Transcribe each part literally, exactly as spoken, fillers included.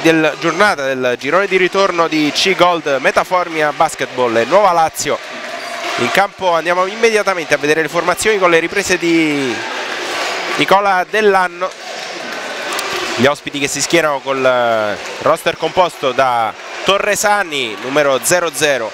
del giornata del girone di ritorno di C-Gold Metaformia Basketball e Nuova Lazio in campo. Andiamo immediatamente a vedere le formazioni con le riprese di Nicola Dell'Anno. Gli ospiti che si schierano col roster composto da Torresani numero zero zero,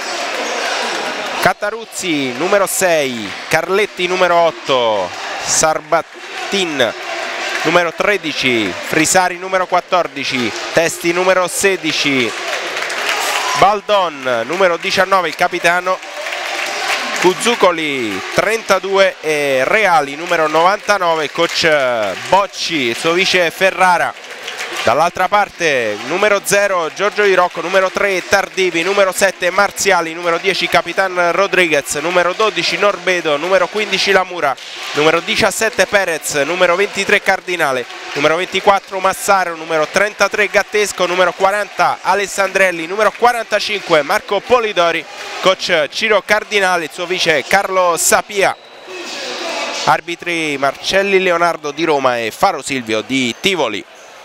Cattaruzzi numero sei, Carletti numero otto, Sarbattin numero tredici, Frisari numero quattordici, Testi numero sedici, Baldon numero diciannove, il capitano, Cuzzucoli trentadue e Reali numero novantanove, coach Bocci, il suo vice Ferrara. Dall'altra parte numero zero Giorgio Di Rocco, numero tre Tardivi, numero sette Marziali, numero dieci Capitan Rodriguez, numero dodici Norbedo, numero quindici Lamura, numero diciassette Perez, numero ventitré Cardinale, numero ventiquattro Massaro, numero trentatré Gattesco, numero quaranta Alessandrelli, numero quarantacinque Marco Polidori, coach Ciro Cardinale, il suo vice Carlo Sapia. Arbitri Marcelli Leonardo di Roma e Faro Silvio di Tivoli.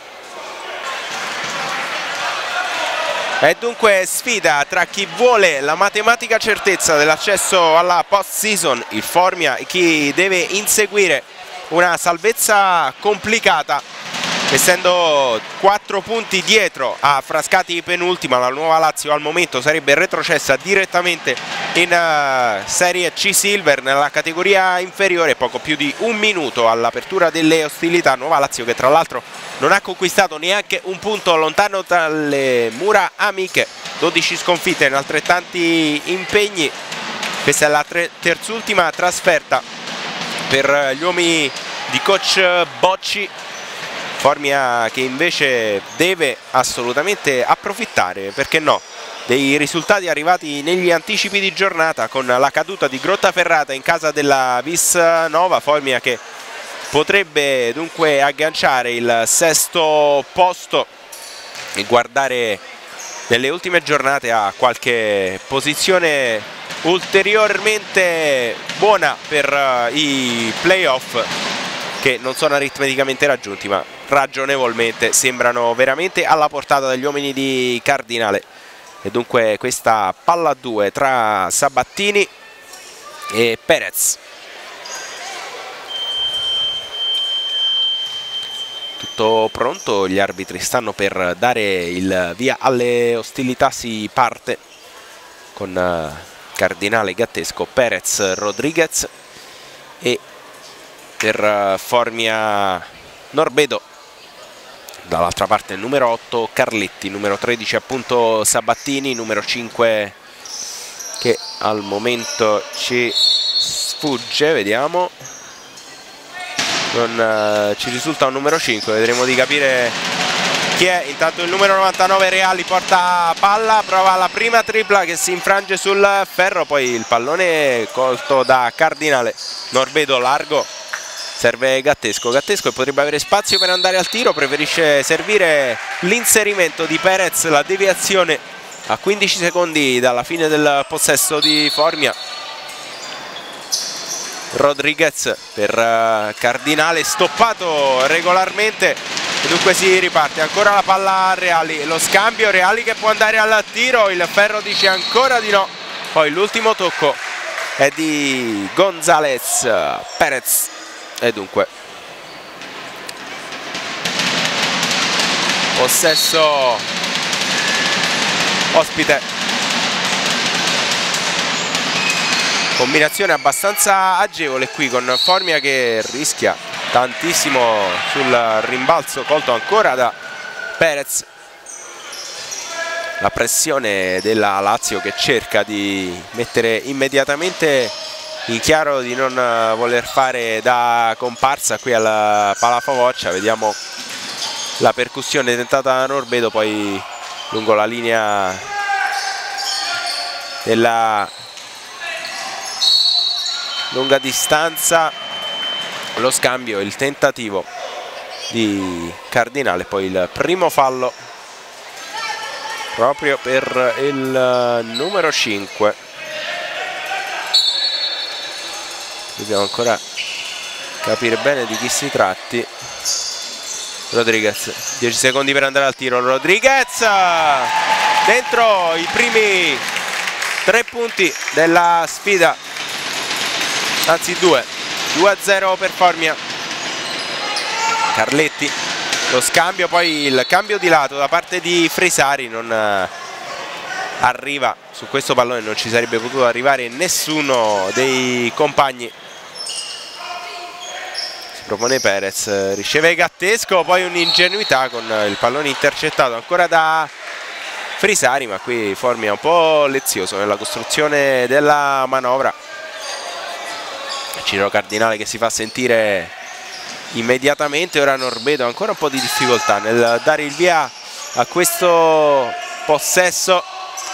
E dunque sfida tra chi vuole la matematica certezza dell'accesso alla post-season, il Formia, e chi deve inseguire una salvezza complicata, essendo quattro punti dietro a Frascati penultima. La Nuova Lazio al momento sarebbe retrocessa direttamente in uh, Serie C Silver nella categoria inferiore, poco più di un minuto all'apertura delle ostilità. Nuova Lazio che tra l'altro non ha conquistato neanche un punto lontano dalle mura amiche, dodici sconfitte in altrettanti impegni. Questa è la terzultima trasferta per gli uomini di coach Bocci. Formia che invece deve assolutamente approfittare, perché no, dei risultati arrivati negli anticipi di giornata, con la caduta di Grottaferrata in casa della Vis Nova. Formia che potrebbe dunque agganciare il sesto posto e guardare nelle ultime giornate a qualche posizione ulteriormente buona per i playoff, che non sono aritmeticamente raggiunti ma ragionevolmente sembrano veramente alla portata degli uomini di Cardinale. E dunque questa palla a due tra Sabattini e Perez. Tutto pronto, gli arbitri stanno per dare il via alle ostilità. Si parte con Cardinale, Gattesco, Perez, Rodriguez e per Formia Norbedo. Dall'altra parte il numero otto Carletti, numero tredici appunto Sabattini, numero cinque che al momento ci sfugge, vediamo, non uh, ci risulta un numero cinque, vedremo di capire chi è. Intanto il numero novantanove Reali porta palla, prova la prima tripla che si infrange sul ferro, poi il pallone colto da Cardinale. Norbedo largo, serve Gattesco, Gattesco che potrebbe avere spazio per andare al tiro, preferisce servire l'inserimento di Perez, la deviazione a quindici secondi dalla fine del possesso di Formia. Rodriguez per Cardinale, stoppato regolarmente e dunque si riparte. Ancora la palla a Reali, lo scambio, Reali che può andare al tiro, il ferro dice ancora di no, poi l'ultimo tocco è di Gonzalez. Perez e dunque possesso ospite. Combinazione abbastanza agevole qui con Formia che rischia tantissimo sul rimbalzo colto ancora da Perez. La pressione della Lazio che cerca di mettere immediatamente in chiaro di non voler fare da comparsa qui alla Palafavoccia. Vediamo la percussione tentata da Norbedo, poi lungo la linea della lunga distanza lo scambio, il tentativo di Cardinale, poi il primo fallo proprio per il numero cinque. Dobbiamo ancora capire bene di chi si tratti. Rodriguez, dieci secondi per andare al tiro. Rodriguez dentro i primi tre punti della sfida, anzi due, due a zero per Formia. Carletti, lo scambio, poi il cambio di lato da parte di Frisari, non arriva su questo pallone, non ci sarebbe potuto arrivare nessuno dei compagni. Propone Perez, riceve Gattesco, poi un'ingenuità con il pallone intercettato ancora da Frisari, ma qui Formia un po' lezioso nella costruzione della manovra. Ciro Cardinale che si fa sentire immediatamente, ora Norbedo ancora un po' di difficoltà nel dare il via a questo possesso.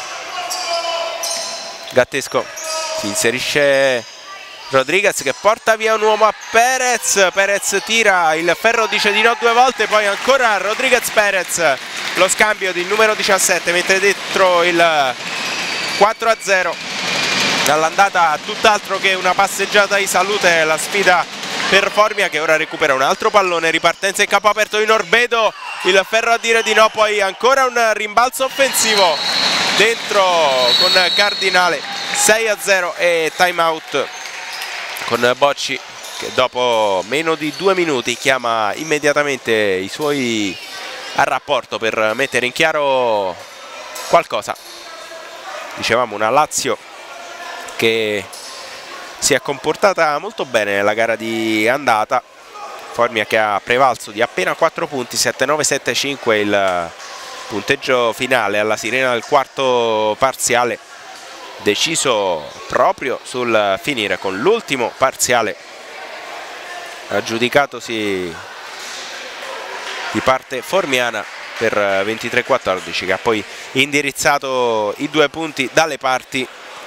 Gattesco, si inserisce Rodriguez che porta via un uomo a Perez, Perez tira, il ferro dice di no due volte, poi ancora Rodriguez Perez, lo scambio di numero diciassette mentre dentro il quattro a zero. Dall'andata tutt'altro che una passeggiata di salute la sfida per Formia, che ora recupera un altro pallone, ripartenza in campo aperto di Norbedo, il ferro a dire di no, poi ancora un rimbalzo offensivo dentro con Cardinale, sei a zero e time out con Bocci che dopo meno di due minuti chiama immediatamente i suoi a rapporto per mettere in chiaro qualcosa. Dicevamo una Lazio che si è comportata molto bene nella gara di andata, Formia che ha prevalso di appena quattro punti, sette nove sette cinque il punteggio finale alla sirena del quarto parziale, deciso proprio sul finire con l'ultimo parziale aggiudicatosi di parte formiana per ventitré a quattordici, che ha poi indirizzato i due punti dalle parti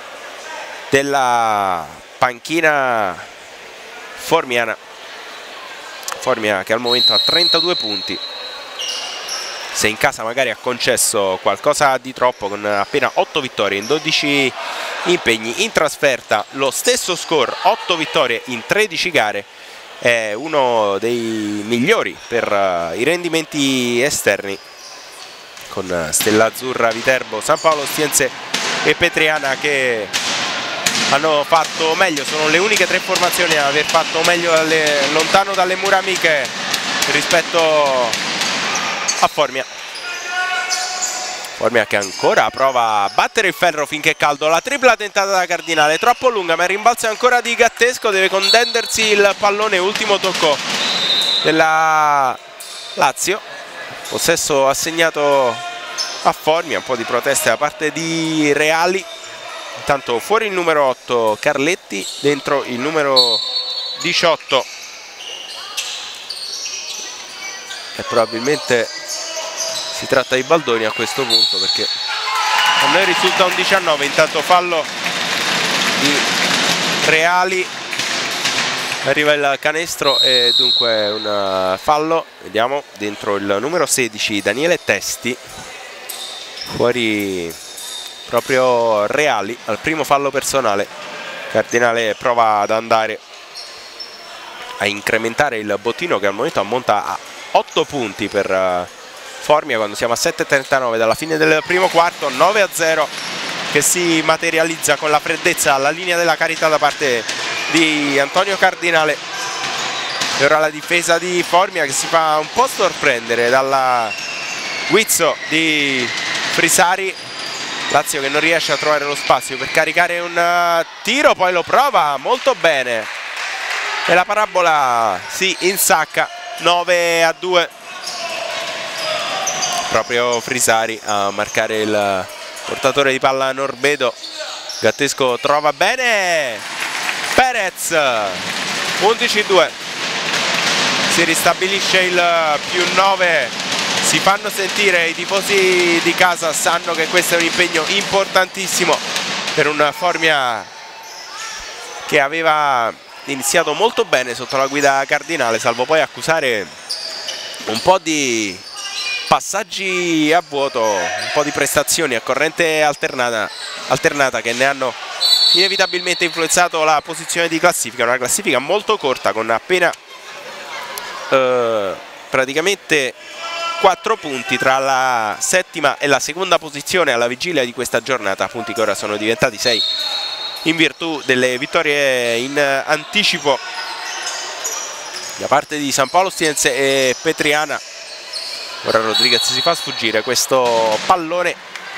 della panchina formiana. Formia che al momento ha trentadue punti, se in casa magari ha concesso qualcosa di troppo con appena otto vittorie in dodici impegni, in trasferta lo stesso score, otto vittorie in tredici gare, è uno dei migliori per uh, i rendimenti esterni, con Stella Azzurra, Viterbo, San Paolo Ostiense e Petriana che hanno fatto meglio, sono le uniche tre formazioni a aver fatto meglio dalle, lontano dalle mura amiche rispetto a Formia. Formia che ancora prova a battere il ferro finché è caldo, la tripla tentata da Cardinale, troppo lunga, ma il rimbalzo è ancora di Gattesco, deve contendersi il pallone, ultimo tocco della Lazio, possesso assegnato a Formia, un po' di proteste da parte di Reali. Intanto fuori il numero otto Carletti, dentro il numero diciotto e probabilmente si tratta di Baldoni a questo punto, perché a noi risulta un diciannove. Intanto fallo di Reali, arriva il canestro e dunque un fallo, vediamo, dentro il numero sedici Daniele Testi, fuori proprio Reali al primo fallo personale. Cardinale prova ad andare a incrementare il bottino che al momento ammonta a otto punti per Formia quando siamo a sette e trentanove dalla fine del primo quarto, nove a zero che si materializza con la freddezza alla linea della carità da parte di Antonio Cardinale. E ora la difesa di Formia che si fa un po' sorprendere dalla guizzo di Frisari. Lazio che non riesce a trovare lo spazio per caricare un tiro, poi lo prova molto bene e la parabola si insacca, nove a due. Proprio Frisari a marcare il portatore di palla Norbedo. Gattesco trova bene Perez, undici a due, si ristabilisce il più nove, si fanno sentire, i tifosi di casa sanno che questo è un impegno importantissimo per un Formia che aveva iniziato molto bene sotto la guida Cardinale, salvo poi accusare un po' di passaggi a vuoto, un po' di prestazioni a corrente alternata, alternata che ne hanno inevitabilmente influenzato la posizione di classifica, una classifica molto corta con appena eh, praticamente quattro punti tra la settima e la seconda posizione alla vigilia di questa giornata, punti che ora sono diventati sei in virtù delle vittorie in anticipo da parte di San Paolo Ostiense e Petriana. Ora Rodriguez si fa sfuggire questo pallone.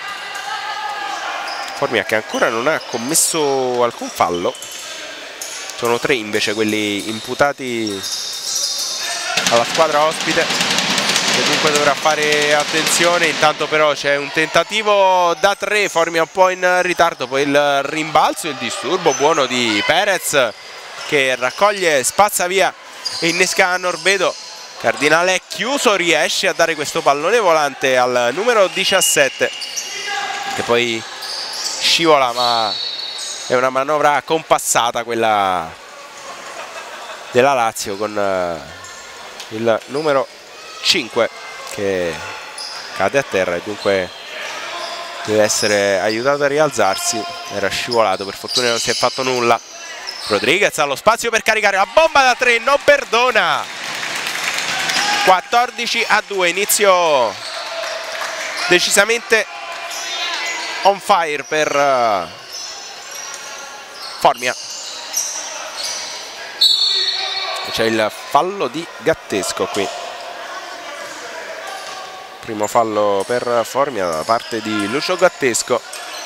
Formia che ancora non ha commesso alcun fallo, sono tre invece quelli imputati alla squadra ospite, che dunque dovrà fare attenzione. Intanto però c'è un tentativo da tre, Formia un po' in ritardo, poi il rimbalzo, il disturbo buono di Perez che raccoglie, spazza via e innesca Norbedo. Cardinale è chiuso, riesce a dare questo pallone volante al numero diciassette che poi scivola, ma è una manovra compassata quella della Lazio, con il numero cinque che cade a terra e dunque deve essere aiutato a rialzarsi. Era scivolato, per fortuna non si è fatto nulla. Rodriguez ha lo spazio per caricare la bomba da tre, non perdona. quattordici a due, inizio decisamente on fire per uh, Formia. C'è il fallo di Gattesco qui, primo fallo per Formia da parte di Lucio Gattesco.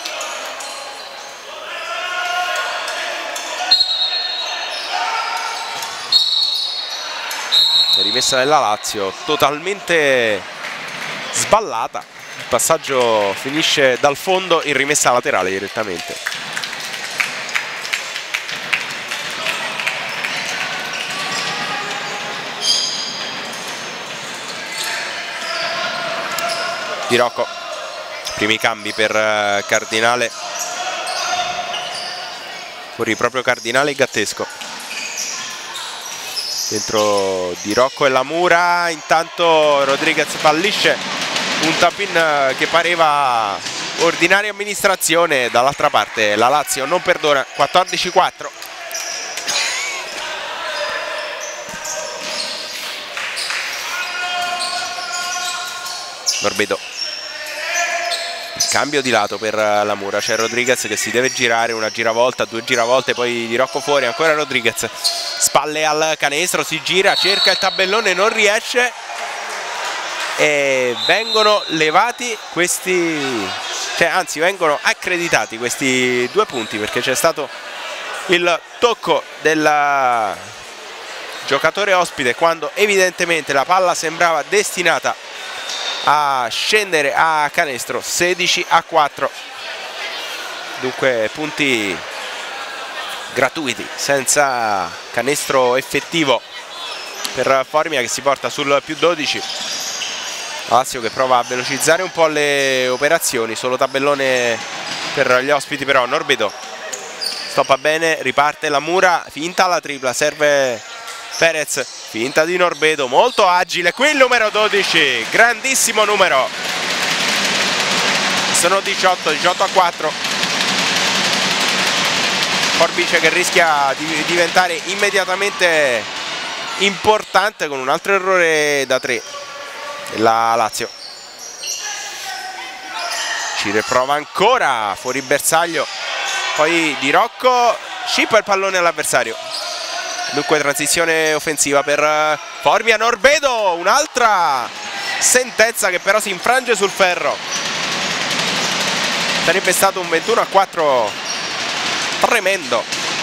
Rimessa della Lazio totalmente sballata, il passaggio finisce dal fondo in rimessa laterale direttamente. Di Rocco, primi cambi per Cardinale, fuori proprio Cardinale e Gattesco. Dentro Di Rocco e la Mura, intanto Rodriguez fallisce un tap-in che pareva ordinaria amministrazione. Dall'altra parte la Lazio non perdona, quattordici quattro. Norbedo, il cambio di lato per la Mura, c'è Rodriguez che si deve girare, una giravolta, due giravolte, poi Di Rocco fuori, ancora Rodriguez, spalle al canestro, si gira, cerca il tabellone, non riesce e vengono levati questi, cioè anzi vengono accreditati questi due punti, perché c'è stato il tocco del giocatore ospite quando evidentemente la palla sembrava destinata a scendere a canestro. Sedici a quattro, dunque punti gratuiti senza canestro effettivo per Formia, che si porta sul più dodici. Lazio che prova a velocizzare un po' le operazioni, solo tabellone per gli ospiti però. Norbedo stoppa bene, riparte la Mura, finta la tripla, serve Perez, finta di Norbedo, molto agile qui il numero dodici, grandissimo numero. Sono diciotto a quattro. Forbice che rischia di diventare immediatamente importante con un altro errore da tre della Lazio. Ci riprova ancora, fuori bersaglio, poi Di Rocco scippa il pallone all'avversario. Dunque transizione offensiva per Formia. Norbedo, un'altra sentenza che però si infrange sul ferro. Sarebbe stato un ventuno a quattro tremendo.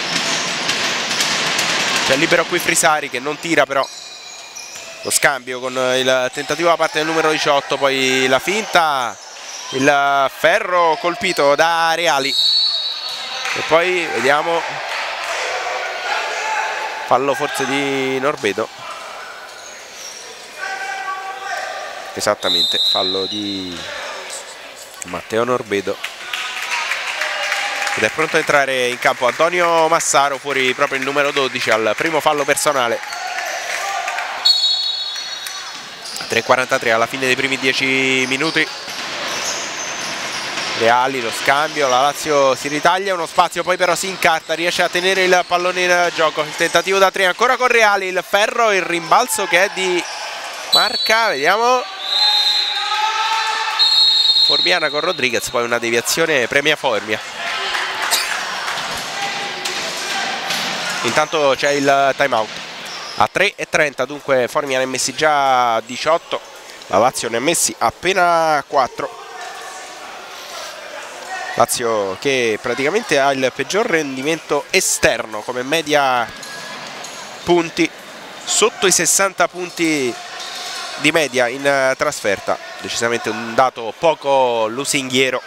C'è libero qui Frisari che non tira, però lo scambio con il tentativo da parte del numero diciotto, poi la finta, il ferro colpito da Reali e poi vediamo, fallo forse di Norbedo, esattamente, fallo di Matteo Norbedo, ed è pronto a entrare in campo Antonio Massaro, fuori proprio il numero dodici al primo fallo personale. tre e quarantatré alla fine dei primi dieci minuti. Reali, lo scambio, la Lazio si ritaglia uno spazio, poi però si incarta, riesce a tenere il pallone in gioco, il tentativo da tre ancora con Reali, il ferro, il rimbalzo che è di marca, vediamo. Formiana con Rodriguez, poi una deviazione premia Formia. Intanto c'è il time out a tre e trenta, dunque Formia ne ha messi già diciotto, la Lazio ne ha messi appena quattro. Lazio che praticamente ha il peggior rendimento esterno come media punti, sotto i sessanta punti di media in trasferta, decisamente un dato poco lusinghiero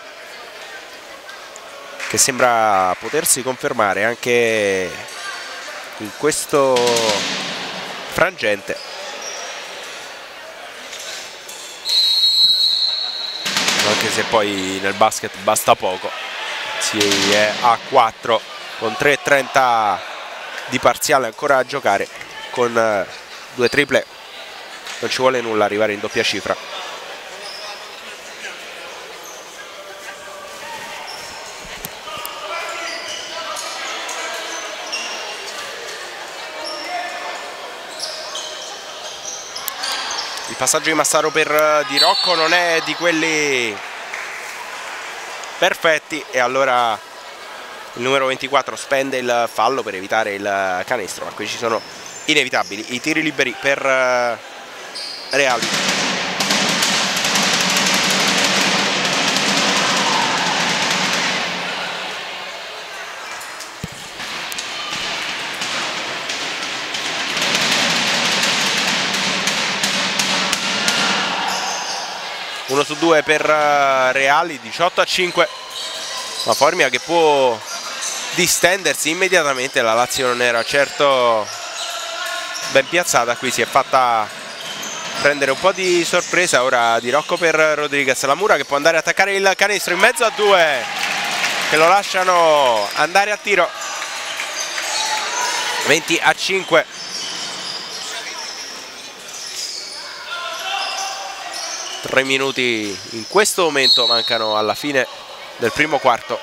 che sembra potersi confermare anche in questo frangente. Anche se poi nel basket basta poco, si è a quattro con tre e trenta di parziale ancora a giocare, con due triple non ci vuole nulla arrivare in doppia cifra. Il passaggio di Massaro per Di Rocco non è di quelli perfetti e allora il numero ventiquattro spende il fallo per evitare il canestro, ma qui ci sono inevitabili i tiri liberi per Reali. uno su due per Reali, diciotto a cinque. La Formia che può distendersi immediatamente, la Lazio non era certo ben piazzata, qui si è fatta prendere un po' di sorpresa. Ora Di Rocco per Rodriguez, la Mura che può andare a attaccare il canestro in mezzo a due che lo lasciano andare a tiro. venti a cinque. Tre minuti in questo momento mancano alla fine del primo quarto.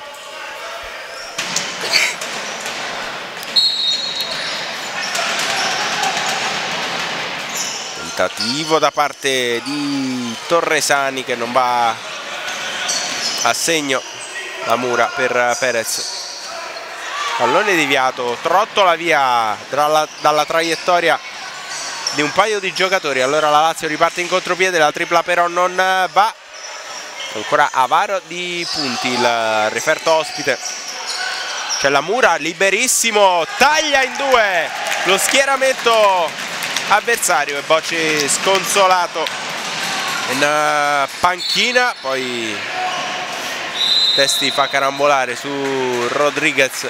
Tentativo da parte di Torresani che non va a segno. La Mura per Perez, pallone deviato, trottola via dalla, dalla traiettoria di un paio di giocatori. Allora la Lazio riparte in contropiede, la tripla però non va, ancora avaro di punti il referto ospite. C'è la Mura liberissimo, taglia in due lo schieramento avversario e Bocci sconsolato in panchina. Poi Testi fa carambolare su Rodriguez.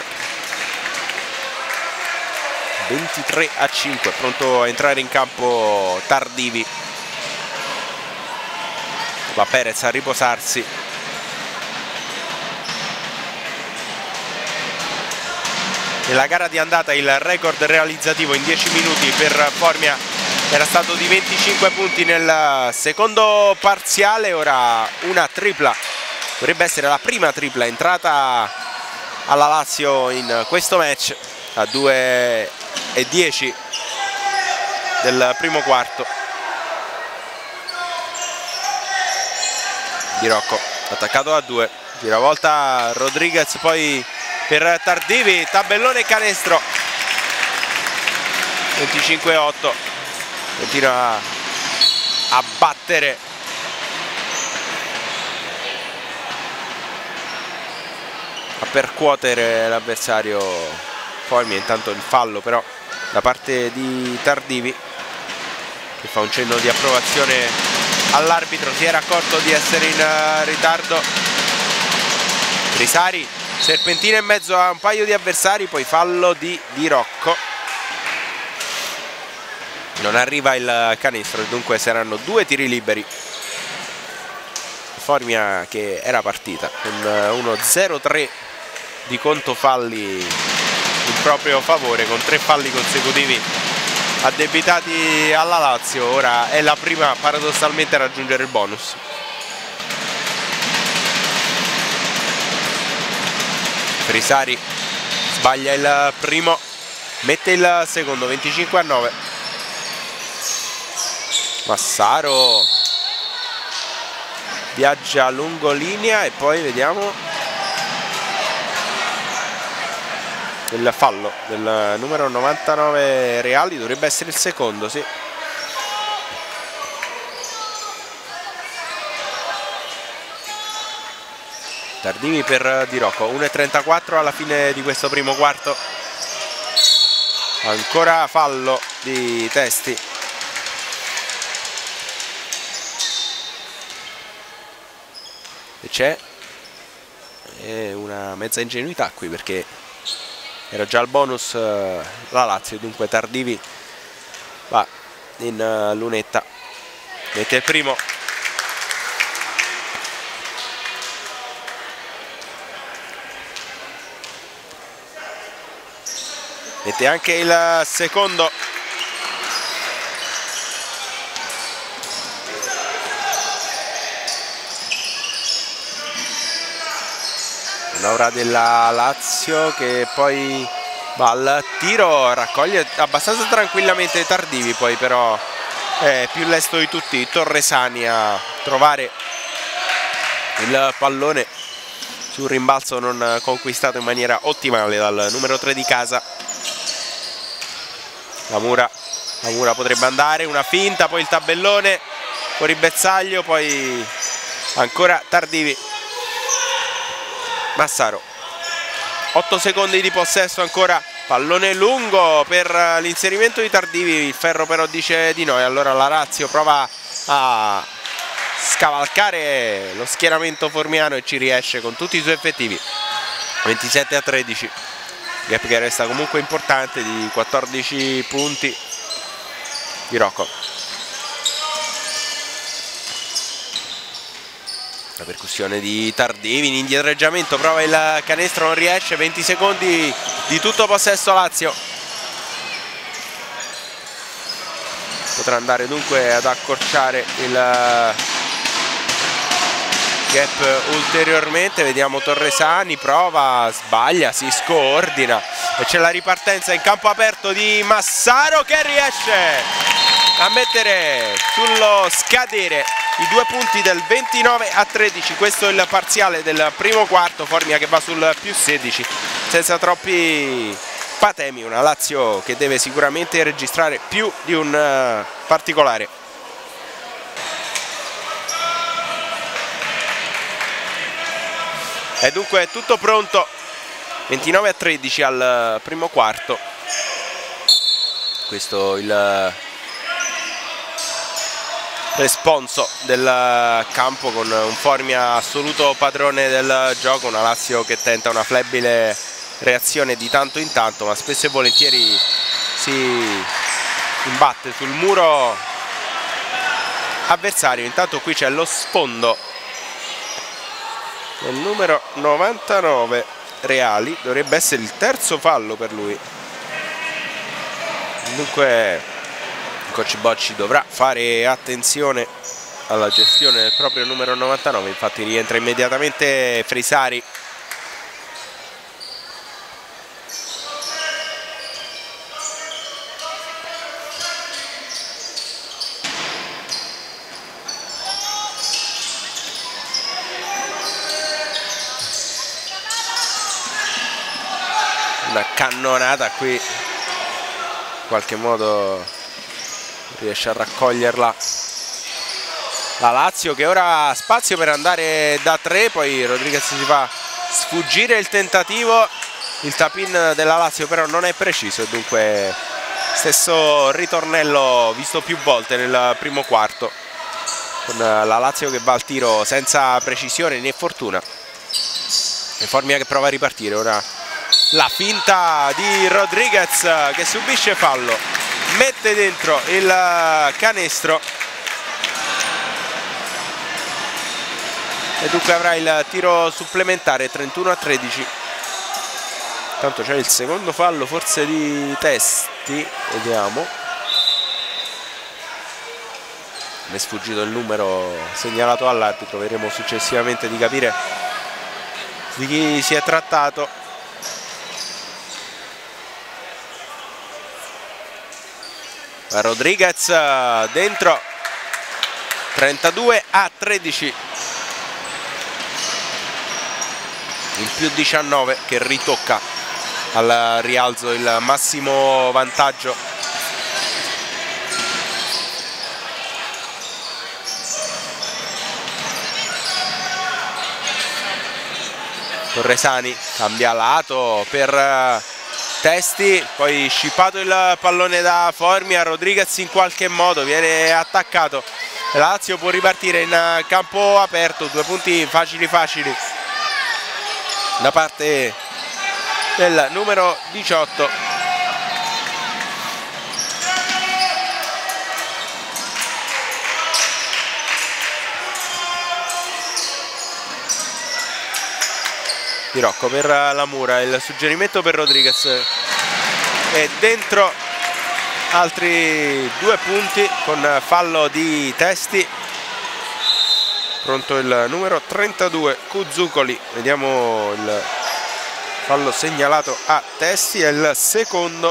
ventitré a cinque, pronto a entrare in campo Tardivi. Va Perez a riposarsi. Nella gara di andata il record realizzativo in dieci minuti per Formia era stato di venticinque punti nel secondo parziale. Ora una tripla, dovrebbe essere la prima tripla entrata alla Lazio in questo match, a due e dieci del primo quarto. Di Rocco attaccato a due, giravolta Rodriguez poi per Tardivi, tabellone canestro. venticinque a otto, continua a battere a percuotere l'avversario Formia. Intanto il fallo però da parte di Tardivi, che fa un cenno di approvazione all'arbitro, si era accorto di essere in ritardo. Trisari serpentina in mezzo a un paio di avversari, poi fallo di Di Rocco, non arriva il canestro e dunque saranno due tiri liberi. Formia che era partita con uno zero tre di conto falli in proprio favore, con tre falli consecutivi addebitati alla Lazio. Ora è la prima paradossalmente a raggiungere il bonus. Trisari sbaglia il primo, mette il secondo, venticinque a nove. Massaro viaggia lungo linea e poi vediamo il fallo del numero novantanove Reali, dovrebbe essere il secondo, sì. Tardivi per Di Rocco. uno e trentaquattro alla fine di questo primo quarto. Ancora fallo di Testi. E c'è una mezza ingenuità qui, perché era già il bonus uh, la Lazio, dunque Tardivi va in uh, lunetta, mette il primo. Mette anche il secondo. Un'ora della Lazio che poi va al tiro, raccoglie abbastanza tranquillamente Tardivi, poi però è più lesto di tutti Torresani a trovare il pallone sul rimbalzo non conquistato in maniera ottimale dal numero tre di casa. La Mura, la Mura potrebbe andare, una finta, poi il tabellone, fuori bersaglio, poi ancora Tardivi. Massaro, otto secondi di possesso ancora, pallone lungo per l'inserimento di Tardivi, il ferro però dice di no e allora la Lazio prova a scavalcare lo schieramento formiano e ci riesce con tutti i suoi effettivi. ventisette a tredici. Gap che resta comunque importante di quattordici punti di Rocco. La percussione di Tardivi in indietreggiamento, prova il canestro, non riesce, venti secondi di tutto possesso Lazio. Potrà andare dunque ad accorciare il gap ulteriormente. Vediamo Torresani, prova, sbaglia, si scordina e c'è la ripartenza in campo aperto di Massaro che riesce a mettere sullo scadere i due punti del ventinove a tredici. Questo è il parziale del primo quarto. Formia che va sul più sedici senza troppi patemi, una Lazio che deve sicuramente registrare più di un uh, particolare. E dunque è tutto pronto, ventinove a tredici al primo quarto. Questo il responso del campo, con un Formia assoluto padrone del gioco, una Lazio che tenta una flebile reazione di tanto in tanto, ma spesso e volentieri si imbatte sul muro avversario. Intanto qui c'è lo sfondo del numero novantanove Reali, dovrebbe essere il terzo fallo per lui, dunque coach Bocci dovrà fare attenzione alla gestione del proprio numero novantanove. Infatti rientra immediatamente Frisari. Una cannonata qui, in qualche modo riesce a raccoglierla la Lazio, che ora ha spazio per andare da tre, poi Rodriguez si fa sfuggire il tentativo, il tap-in della Lazio però non è preciso e dunque stesso ritornello visto più volte nel primo quarto, con la Lazio che va al tiro senza precisione né fortuna e Formia che prova a ripartire. Ora la finta di Rodriguez che subisce fallo, mette dentro il canestro e dunque avrà il tiro supplementare. Trentuno a tredici. Tanto c'è il secondo fallo forse di Testi, vediamo. Mi è sfuggito il numero segnalato all'arbitro, vedremo successivamente di capire di chi si è trattato. Rodriguez dentro trentadue a tredici, il più diciannove che ritocca al rialzo il massimo vantaggio. Torresani cambia lato per Testi, poi scippato il pallone da Formia, Rodriguez in qualche modo viene attaccato, la Lazio può ripartire in campo aperto, due punti facili facili da parte del numero diciotto. Di Rocco per la Mura, il suggerimento per Rodriguez e dentro altri due punti con fallo di Testi. Pronto il numero trentadue Cuzzugoli, vediamo il fallo segnalato a Testi, è il secondo.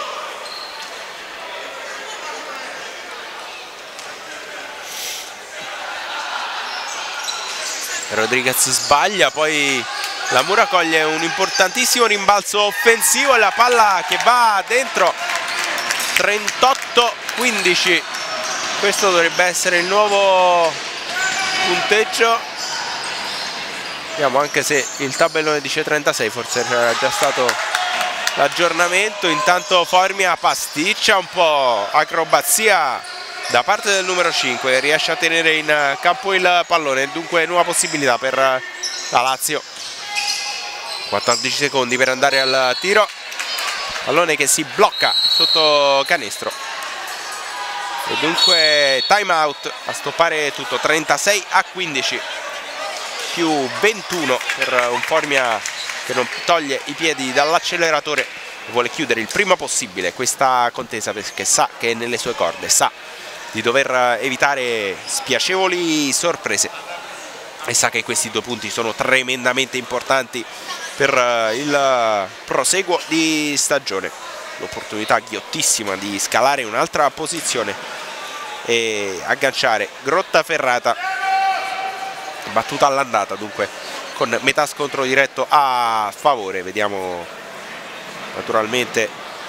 Rodriguez sbaglia, poi la Mura coglie un importantissimo rimbalzo offensivo e la palla che va dentro. Trentotto quindici, questo dovrebbe essere il nuovo punteggio. Vediamo, anche se il tabellone dice trentasei, forse era già stato l'aggiornamento. Intanto Formia pasticcia un po', acrobazia da parte del numero cinque, riesce a tenere in campo il pallone, dunque nuova possibilità per la Lazio. quattordici secondi per andare al tiro, pallone che si blocca sotto canestro e dunque time out a stoppare tutto. Trentasei a quindici, più ventuno per un Formia che non toglie i piedi dall'acceleratore e vuole chiudere il prima possibile questa contesa, perché sa che è nelle sue corde, sa di dover evitare spiacevoli sorprese e sa che questi due punti sono tremendamente importanti per il proseguo di stagione. L'opportunità ghiottissima di scalare un'altra posizione e agganciare Grottaferrata, battuta all'andata dunque con metà scontro diretto a favore. Vediamo naturalmente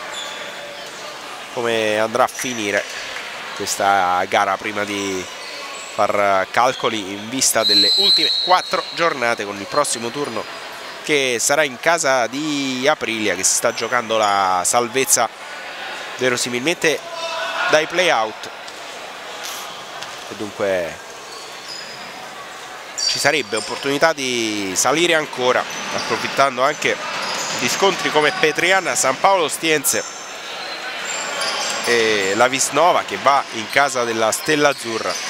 come andrà a finire questa gara prima di far calcoli in vista delle ultime quattro giornate, con il prossimo turno che sarà in casa di Aprilia, che si sta giocando la salvezza verosimilmente dai play-out, e dunque ci sarebbe opportunità di salire ancora, approfittando anche di scontri come Petriana, San Paolo Stiense e la Visnova che va in casa della Stella Azzurra.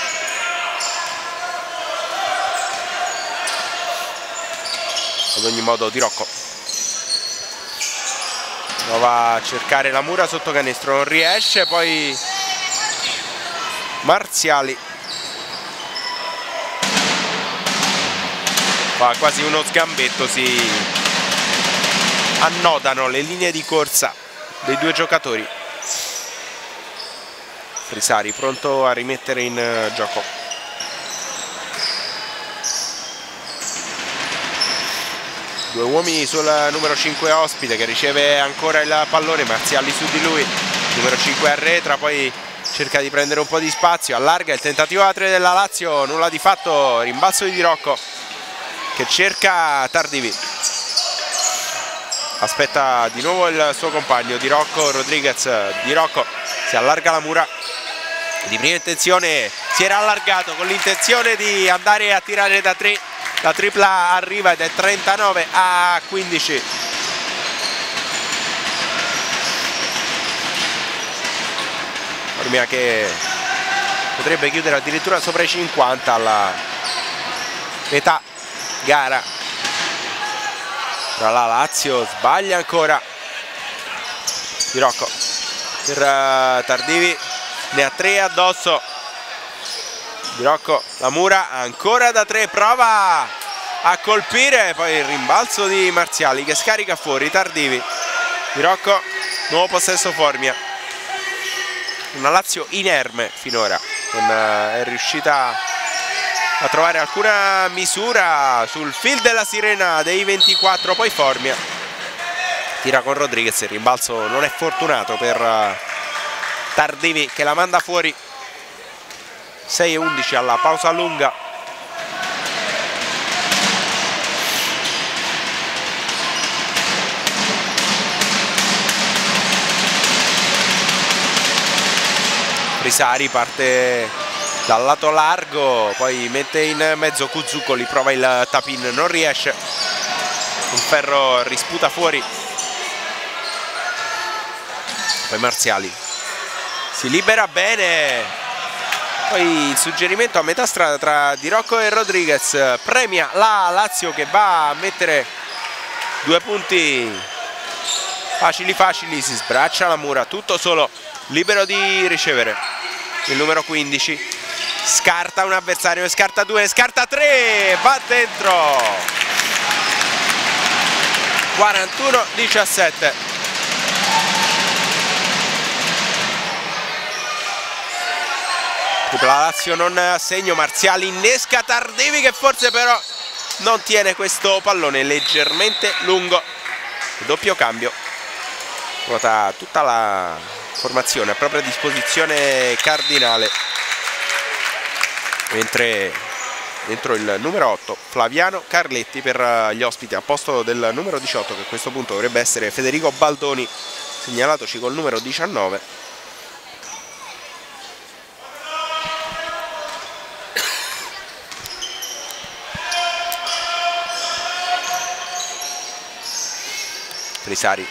Ad ogni modo Di Rocco prova a cercare la Mura sotto canestro, non riesce, poi Marziali fa quasi uno sgambetto, si annodano le linee di corsa dei due giocatori. Frisari pronto a rimettere in gioco. Due uomini sul numero cinque ospite che riceve ancora il pallone, Marziali su di lui, numero cinque arretra, poi cerca di prendere un po' di spazio, allarga il tentativo a tre della Lazio, nulla di fatto, rimbalzo di Di Rocco che cerca Tardivi, aspetta di nuovo il suo compagno Di Rocco, Rodriguez. Di Rocco si allarga la Mura, di prima intenzione si era allargato con l'intenzione di andare a tirare da tre. La tripla arriva ed è trentanove a quindici. Formia che potrebbe chiudere addirittura sopra i cinquanta alla metà gara. Tra la Lazio sbaglia ancora Di Rocco per uh, Tardivi, ne ha tre addosso. Di Rocco, la Mura ancora da tre, prova a colpire, poi il rimbalzo di Marziali che scarica fuori Tardivi. Di Rocco, nuovo possesso Formia, una Lazio inerme finora. non è riuscita a trovare alcuna misura sul fil della sirena dei ventiquattro. Poi Formia tira con Rodriguez, il rimbalzo non è fortunato per Tardivi che la manda fuori. Sei e undici alla pausa lunga. Frisari parte dal lato largo, poi mette in mezzo Cuzuccoli, prova il tap-in, non riesce. Un ferro risputa fuori. Poi Marziali si libera bene. Poi il suggerimento a metà strada tra Di Rocco e Rodriguez premia la Lazio, che va a mettere due punti facili facili. Si sbraccia la Mura, tutto solo, libero di ricevere. Il numero quindici scarta un avversario, scarta due, scarta tre, va dentro. quarantuno diciassette. La Lazio non ha segno, Marziali innesca Tardivi che forse però non tiene questo pallone, leggermente lungo. Doppio cambio, ruota tutta la formazione a propria disposizione Cardinale, mentre dentro il numero otto Flaviano Carletti per gli ospiti, a posto del numero diciotto che a questo punto dovrebbe essere Federico Baldoni, segnalatoci col numero diciannove. Frisari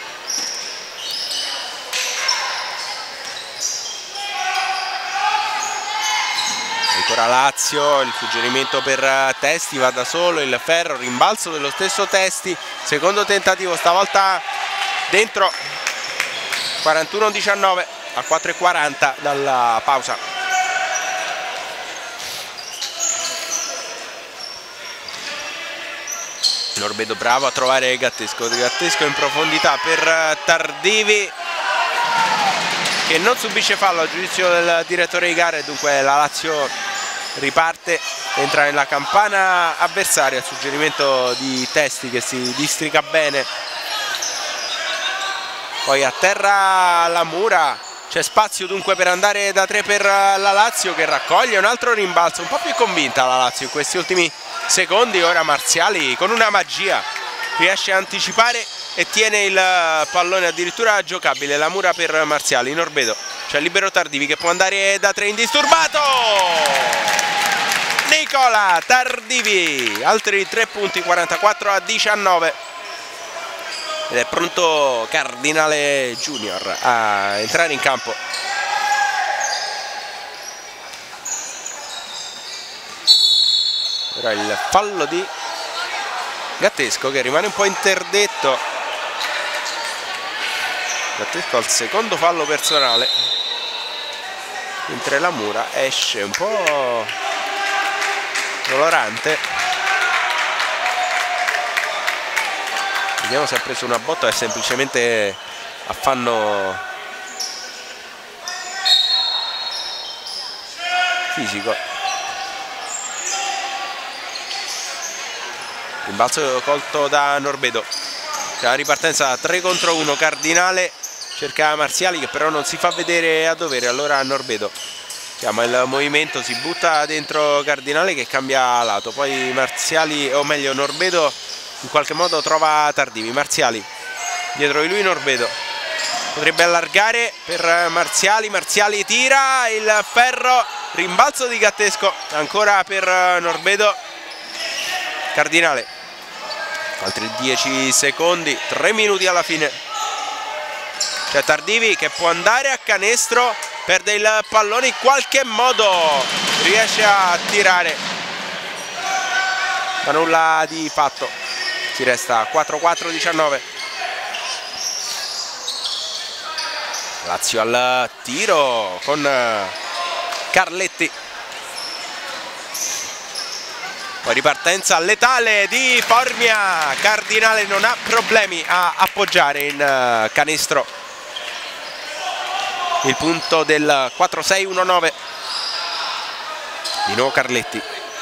ancora Lazio, il suggerimento per Testi, va da solo il ferro, rimbalzo dello stesso Testi, secondo tentativo, stavolta dentro. Quarantuno diciannove a quattro e quaranta dalla pausa. Norbedo bravo a trovare Gattesco, Gattesco in profondità per Tardivi che non subisce fallo a giudizio del direttore di gara, e dunque la Lazio riparte, entra nella campana avversaria. Il suggerimento di Testi che si districa bene, poi a terra la Mura, c'è spazio dunque per andare da tre per la Lazio, che raccoglie un altro rimbalzo. Un po' più convinta la Lazio in questi ultimi secondi. Ora Marziali con una magia riesce a anticipare e tiene il pallone addirittura giocabile. La Mura per Marziali, Norbedo, c'è libero Tardivi che può andare da tre indisturbato. Nicola Tardivi, altri tre punti, quarantaquattro a diciannove, ed è pronto Cardinale Junior a entrare in campo. Ora il fallo di Gattesco che rimane un po' interdetto. Gattesco al secondo fallo personale, mentre la Mura esce un po' dolorante. Vediamo se ha preso una botta o è semplicemente affanno fisico. Rimbalzo colto da Norbedo. C'è la ripartenza tre contro uno. Cardinale cerca Marziali che però non si fa vedere a dovere. Allora Norbedo chiama il movimento, si butta dentro Cardinale che cambia lato. Poi Marziali, o meglio Norbedo, in qualche modo trova Tardivi. Marziali dietro di lui, Norbedo potrebbe allargare per Marziali. Marziali tira il ferro, rimbalzo di Gattesco ancora per Norbedo. Cardinale, altri dieci secondi, tre minuti alla fine. C'è Tardivi che può andare a canestro, perde il pallone, in qualche modo riesce a tirare, ma nulla di fatto. Si resta quattro quattro diciannove. Lazio al tiro con Carletti. Poi ripartenza letale di Formia. Cardinale non ha problemi a appoggiare in canestro il punto del quattro sei uno nove. Di nuovo Carletti.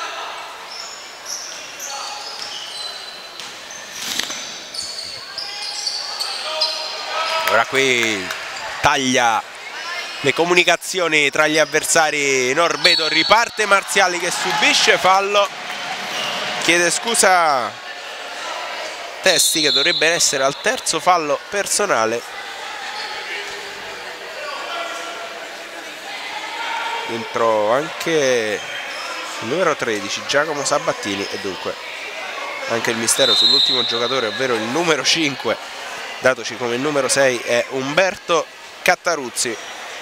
Ora qui taglia le comunicazioni tra gli avversari Norbedo, riparte Marziali che subisce fallo, chiede scusa Testi che dovrebbe essere al terzo fallo personale. Dentro anche il numero tredici Giacomo Sabattini e dunque anche il mistero sull'ultimo giocatore, ovvero il numero cinque, datoci come il numero sei, è Umberto Cattaruzzi.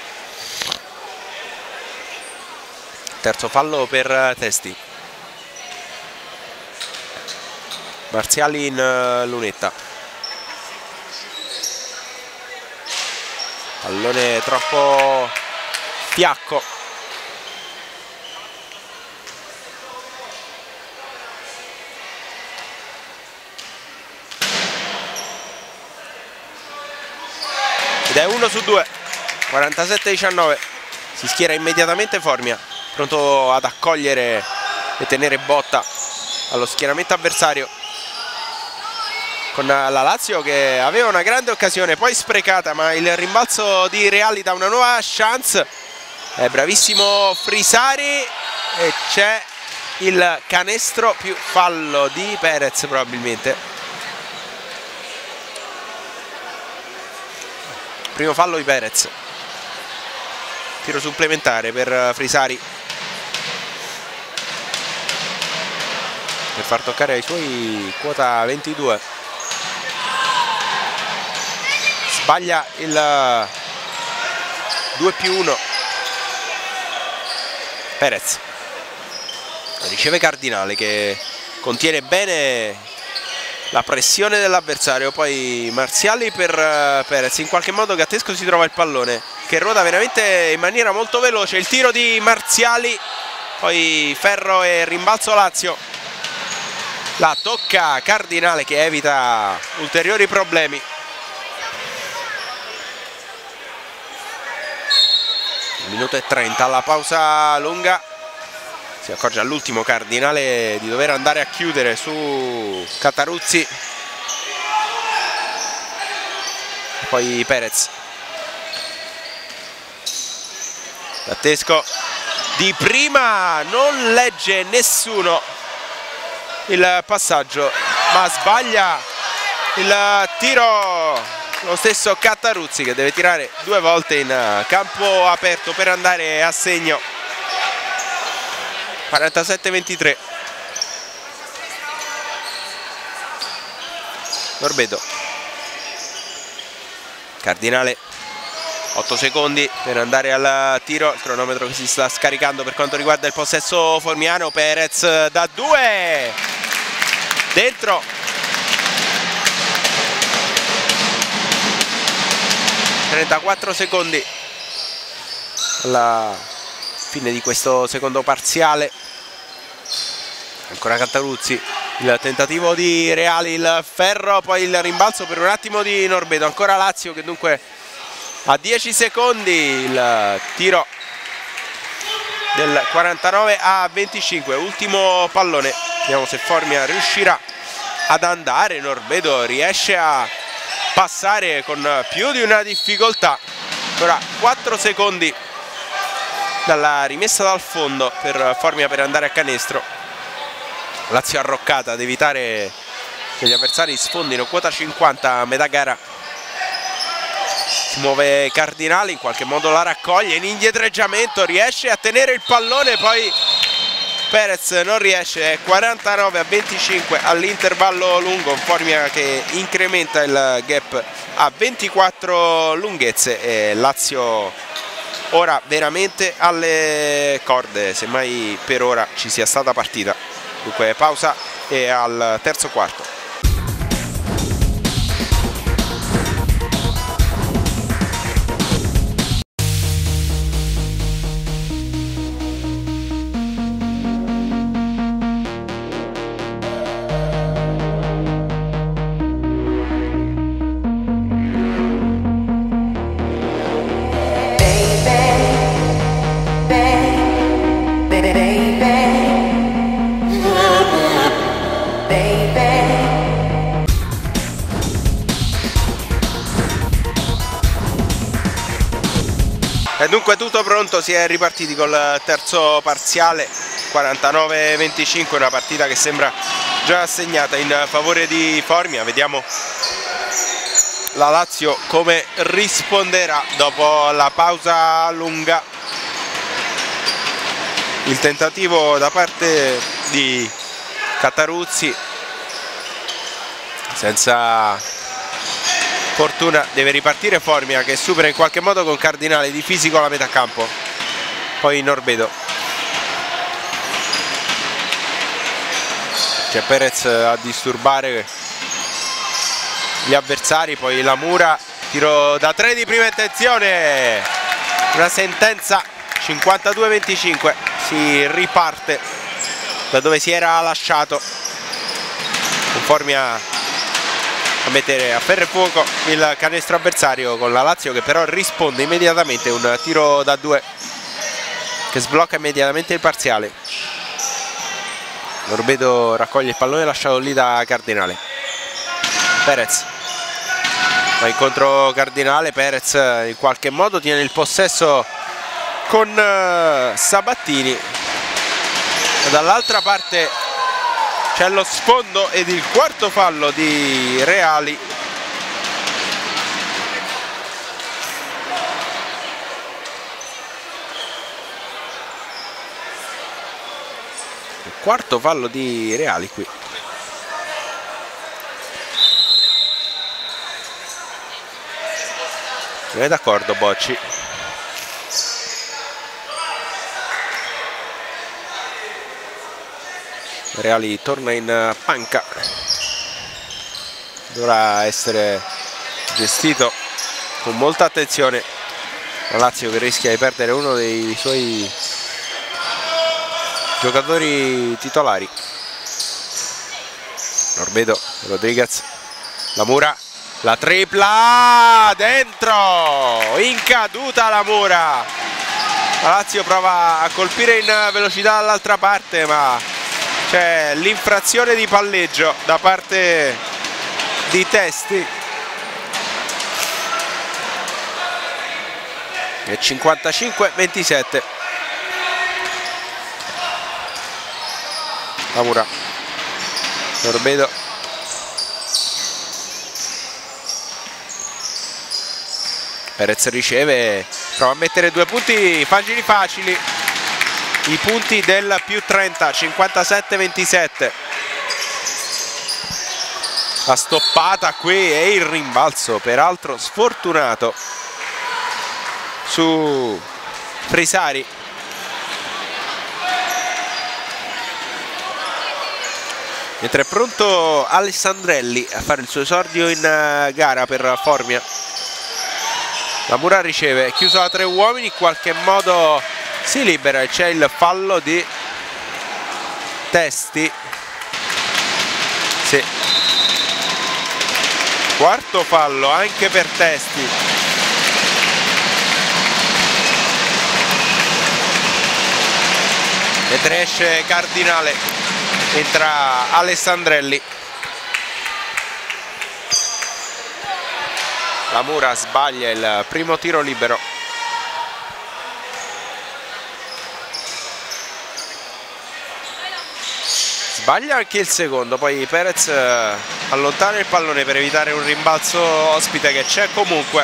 Terzo fallo per Testi. Marziali in lunetta. Pallone troppo fiacco. Ed è uno su due, quarantasette diciannove. Si schiera immediatamente Formia, pronto ad accogliere e tenere botta allo schieramento avversario, con la Lazio che aveva una grande occasione poi sprecata, ma il rimbalzo di Reali dà una nuova chance. È bravissimo Frisari e c'è il canestro più fallo di Perez probabilmente. Primo fallo di Perez. Tiro supplementare per Frisari per far toccare ai suoi quota ventidue. Sbaglia il due più uno. Perez riceve Cardinale che contiene bene la pressione dell'avversario, poi Marziali per Perez, in qualche modo Gattesco si trova il pallone che ruota veramente in maniera molto veloce. Il tiro di Marziali, poi ferro e rimbalzo Lazio. La tocca Cardinale che evita ulteriori problemi. Un minuto e trenta alla pausa lunga. Si accorge all'ultimo Cardinale di dover andare a chiudere su Cattaruzzi. Poi Perez. Gattesco di prima, non legge nessuno il passaggio, ma sbaglia il tiro lo stesso Cattaruzzi, che deve tirare due volte in campo aperto per andare a segno. quarantasette ventitré. Norbedo. Cardinale, otto secondi per andare al tiro, il cronometro che si sta scaricando per quanto riguarda il possesso formiano. Perez da due, dentro. trentaquattro secondi alla fine di questo secondo parziale. Ancora Cattaruzzi, il tentativo di Reali, il ferro, poi il rimbalzo per un attimo di Norbedo. Ancora Lazio che dunque a dieci secondi, il tiro del quarantanove a venticinque. Ultimo pallone, vediamo se Formia riuscirà ad andare. Norbedo riesce a passare con più di una difficoltà. Ancora quattro secondi dalla rimessa dal fondo per Formia per andare a canestro. Lazio arroccata ad evitare che gli avversari sfondino quota cinquanta a metà gara. Si muove Cardinale, in qualche modo la raccoglie in indietreggiamento, riesce a tenere il pallone, poi Perez non riesce. Quarantanove a venticinque all'intervallo lungo, Formia che incrementa il gap a ventiquattro lunghezze e Lazio ora veramente alle corde, semmai per ora ci sia stata partita. Dunque pausa e al terzo quarto. Baby, baby, baby. E dunque tutto pronto, si è ripartiti col terzo parziale, quarantanove venticinque, una partita che sembra già assegnata in favore di Formia. Vediamo la Lazio come risponderà dopo la pausa lunga. Il tentativo da parte di Cataruzzi, senza fortuna, deve ripartire Formia che supera in qualche modo con Cardinale di fisico la metà campo. Poi Norbedo, c'è Perez a disturbare gli avversari, poi la Mura, tiro da tre di prima intenzione, una sentenza. Cinquantadue venticinque, si riparte da dove si era lasciato, con Formia a mettere a ferro e fuoco il canestro avversario, con la Lazio che però risponde immediatamente, un tiro da due che sblocca immediatamente il parziale. Norbedo raccoglie il pallone lasciato lì da Cardinale. Perez va incontro Cardinale, Perez in qualche modo tiene il possesso con uh, Sabattini. Dall'altra parte c'è lo sfondo ed il quarto fallo di Reali. Il quarto fallo di Reali qui. Non è d'accordo Bocci. Reali torna in panca, dovrà essere gestito con molta attenzione. La Lazio che rischia di perdere uno dei suoi giocatori titolari. Norbedo, Rodriguez, la Mura, la tripla dentro, in caduta la Mura. La Lazio prova a colpire in velocità dall'altra parte, ma c'è l'infrazione di palleggio da parte di Testi. E cinquantacinque ventisette. La Mura, Norbedo, Perez riceve, prova a mettere due punti facili facili, i punti del più trenta, cinquantasette ventisette. La stoppata qui e il rimbalzo, peraltro sfortunato, su Frisari. Mentre è pronto Alessandrelli a fare il suo esordio in gara per Formia. La Mura riceve, è chiuso da tre uomini, in qualche modo si libera e c'è il fallo di Testi. Sì. Quarto fallo anche per Testi. Mentre esce Cardinale, entra Alessandrelli. La Mura sbaglia il primo tiro libero. Sbaglia anche il secondo, poi Perez allontana il pallone per evitare un rimbalzo ospite che c'è comunque.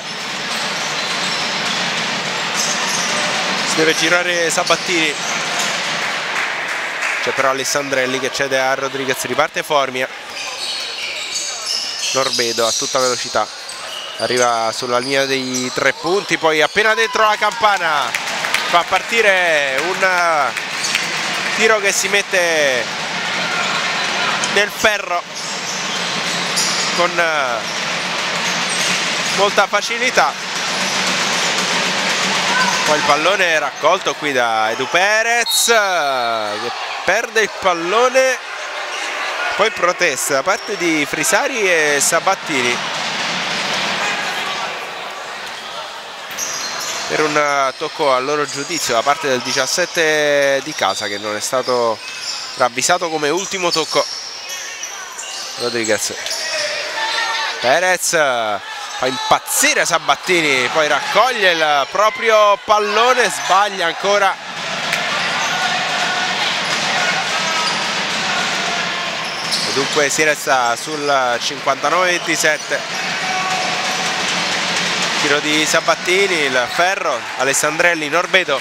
Si deve girare Sabattini. C'è però Alessandrelli che cede a Rodriguez, riparte Formia. Norbedo a tutta velocità arriva sulla linea dei tre punti, poi appena dentro la campana fa partire un tiro che si mette nel ferro con molta facilità. Poi il pallone è raccolto qui da Edu Perez che perde il pallone, poi protesta da parte di Frisari e Sabattini per un tocco a loro giudizio da parte del diciassette di casa, che non è stato ravvisato come ultimo tocco. Rodriguez, Perez fa impazzire Sabattini, poi raccoglie il proprio pallone, sbaglia ancora. E dunque si resta sul cinquantanove ventisette. Tiro di Sabattini, il ferro, Alessandrelli, Norbedo.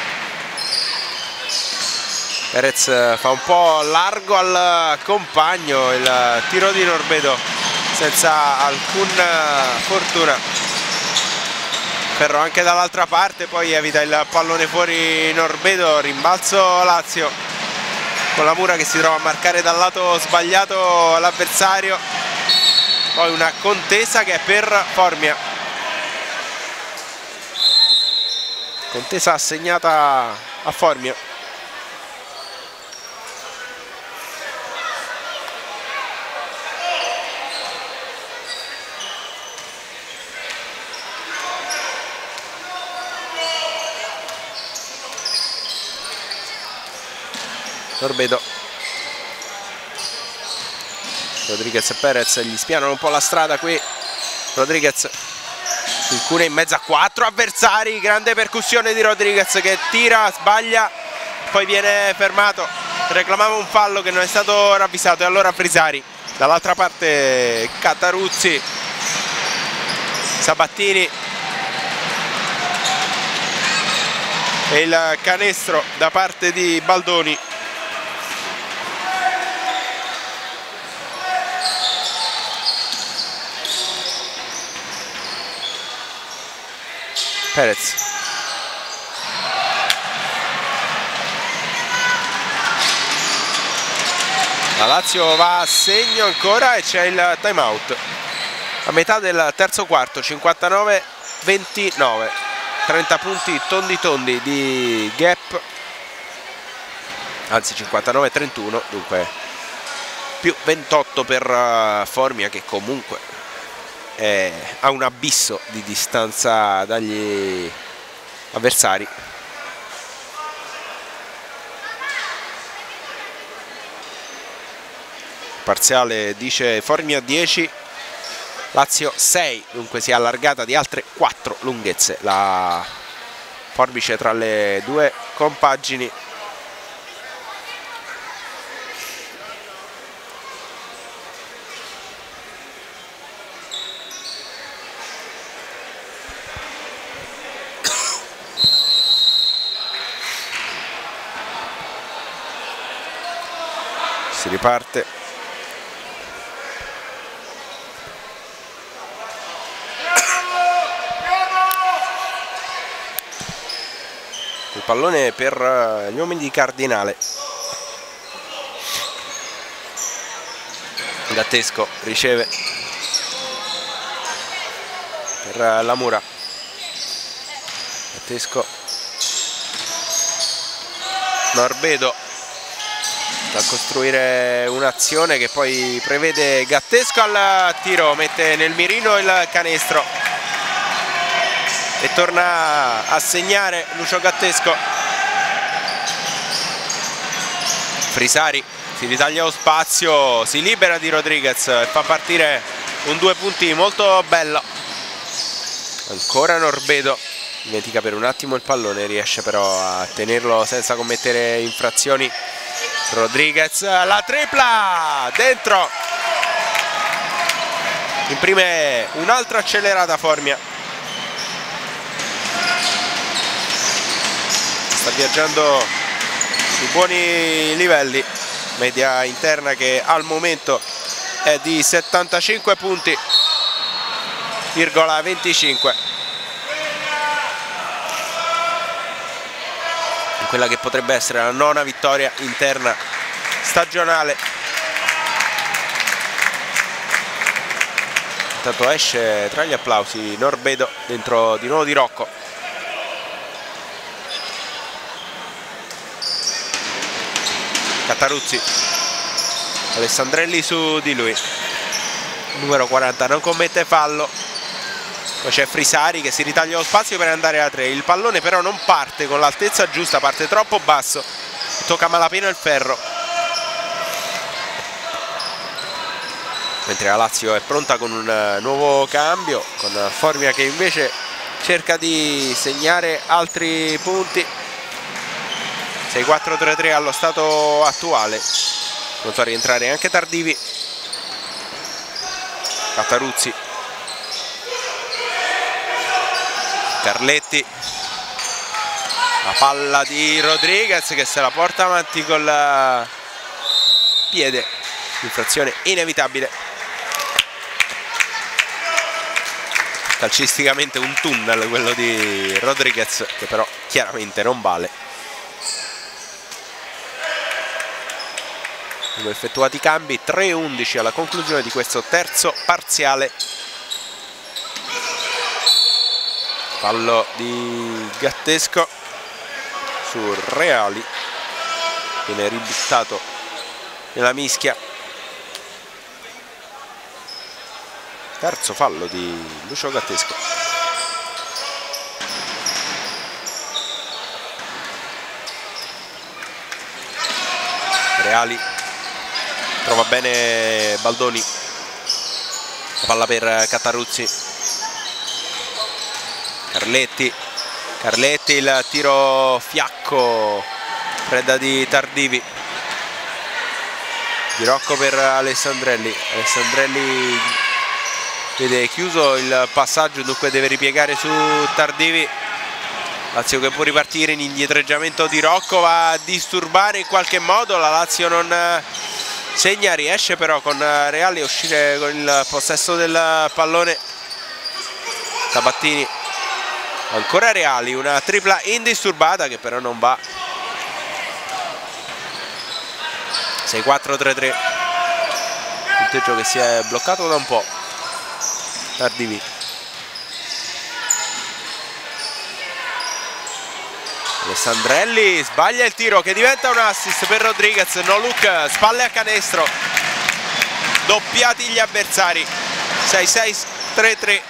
Perez fa un po' largo al compagno, il tiro di Norbedo senza alcuna fortuna. Ferro anche dall'altra parte, poi evita il pallone fuori Norbedo, rimbalzo Lazio con la Mura che si trova a marcare dal lato sbagliato l'avversario. Poi una contesa che è per Formia, contesa assegnata a Formia. Norbedo, Rodriguez e Perez gli spianano un po' la strada qui. Rodriguez incune in mezzo a quattro avversari, grande percussione di Rodriguez che tira, sbaglia, poi viene fermato. Reclamava un fallo che non è stato ravvisato e allora Frisari. Dall'altra parte Cataruzzi, Sabattini e il canestro da parte di Baldoni. Perez, la Lazio va a segno ancora e c'è il time out a metà del terzo quarto. Cinquantanove ventinove, trenta punti tondi tondi di gap, anzi cinquantanove trentuno, dunque più ventotto per Formia che comunque Eh, ha un abisso di distanza dagli avversari. Parziale dice Formia dieci, Lazio sei, dunque si è allargata di altre quattro lunghezze la forbice tra le due compagini. Si riparte. Il pallone per gli uomini di Cardinale. Gattesco riceve per la Mura. Gattesco, Norbedo da costruire un'azione che poi prevede Gattesco al tiro, mette nel mirino il canestro e torna a segnare Lucio Gattesco. Frisari si ritaglia lo spazio, si libera di Rodriguez e fa partire un due punti molto bello. Ancora Norbedo, dimentica per un attimo il pallone, riesce però a tenerlo senza commettere infrazioni. Rodriguez, la tripla dentro, imprime un'altra accelerata Formia, sta viaggiando su buoni livelli, media interna che al momento è di settantacinque punti virgola venticinque, quella che potrebbe essere la nona vittoria interna stagionale. Intanto esce tra gli applausi Norbedo, dentro di nuovo Di Rocco. Cataruzzi, Alessandrelli su di lui, numero quaranta non commette fallo. Poi c'è Frisari che si ritaglia lo spazio per andare a tre, il pallone però non parte con l'altezza giusta, parte troppo basso, tocca a malapena il ferro. mentre la Lazio è pronta con un nuovo cambio, con Formia che invece cerca di segnare altri punti. sei quattro tre tre allo stato attuale, pronto a rientrare anche Tardivi. Cataruzzi, Carletti, la palla di Rodriguez che se la porta avanti col piede, infrazione inevitabile. Calcisticamente un tunnel quello di Rodriguez, che però chiaramente non vale. Sono effettuati i cambi, tre undici alla conclusione di questo terzo parziale. Fallo di Gattesco su Reali, viene ributtato nella mischia. Terzo fallo di Lucio Gattesco. Reali trova bene Baldoni, la palla per Cataruzzi. Carletti, Carletti, il tiro fiacco, preda di Tardivi. Di Rocco per Alessandrelli. Alessandrelli vede chiuso il passaggio, dunque deve ripiegare su Tardivi. Lazio che può ripartire in indietreggiamento. Di Rocco va a disturbare in qualche modo, la Lazio non segna, riesce però con Reali a uscire con il possesso del pallone. Sabattini, ancora Reali, una tripla indisturbata che però non va. sei quattro tre tre, punteggio che si è bloccato da un po'. Tardivi, Alessandrelli sbaglia il tiro che diventa un assist per Rodriguez. No look, spalle a canestro, doppiati gli avversari. sei sei tre tre.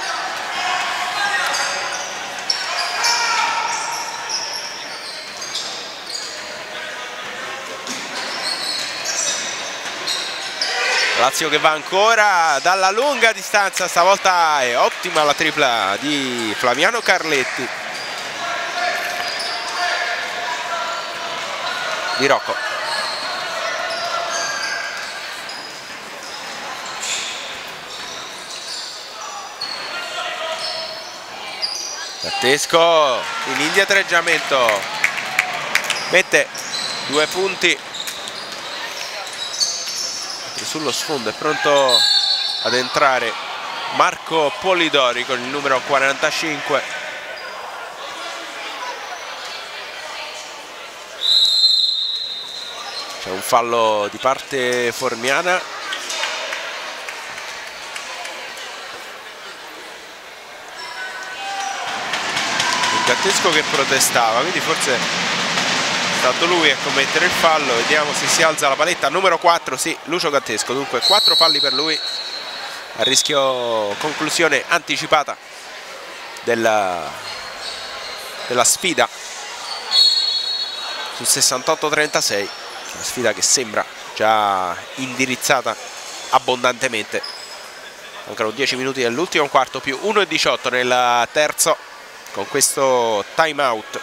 Lazio che va ancora dalla lunga distanza, stavolta è ottima la tripla di Flaviano Carletti. Di Rocco, Gattesco in indietreggiamento, mette due punti. Sullo sfondo è pronto ad entrare Marco Polidori con il numero quarantacinque. C'è un fallo di parte formiana. Il Gattesco che protestava, quindi forse è stato lui a commettere il fallo. Vediamo se si alza la paletta. Numero quattro, sì, Lucio Gattesco, dunque quattro falli per lui, a rischio conclusione anticipata della, della sfida su sessantotto trentasei, una sfida che sembra già indirizzata abbondantemente. Mancano dieci minuti dell'ultimo quarto più uno e diciotto nel terzo, con questo time out.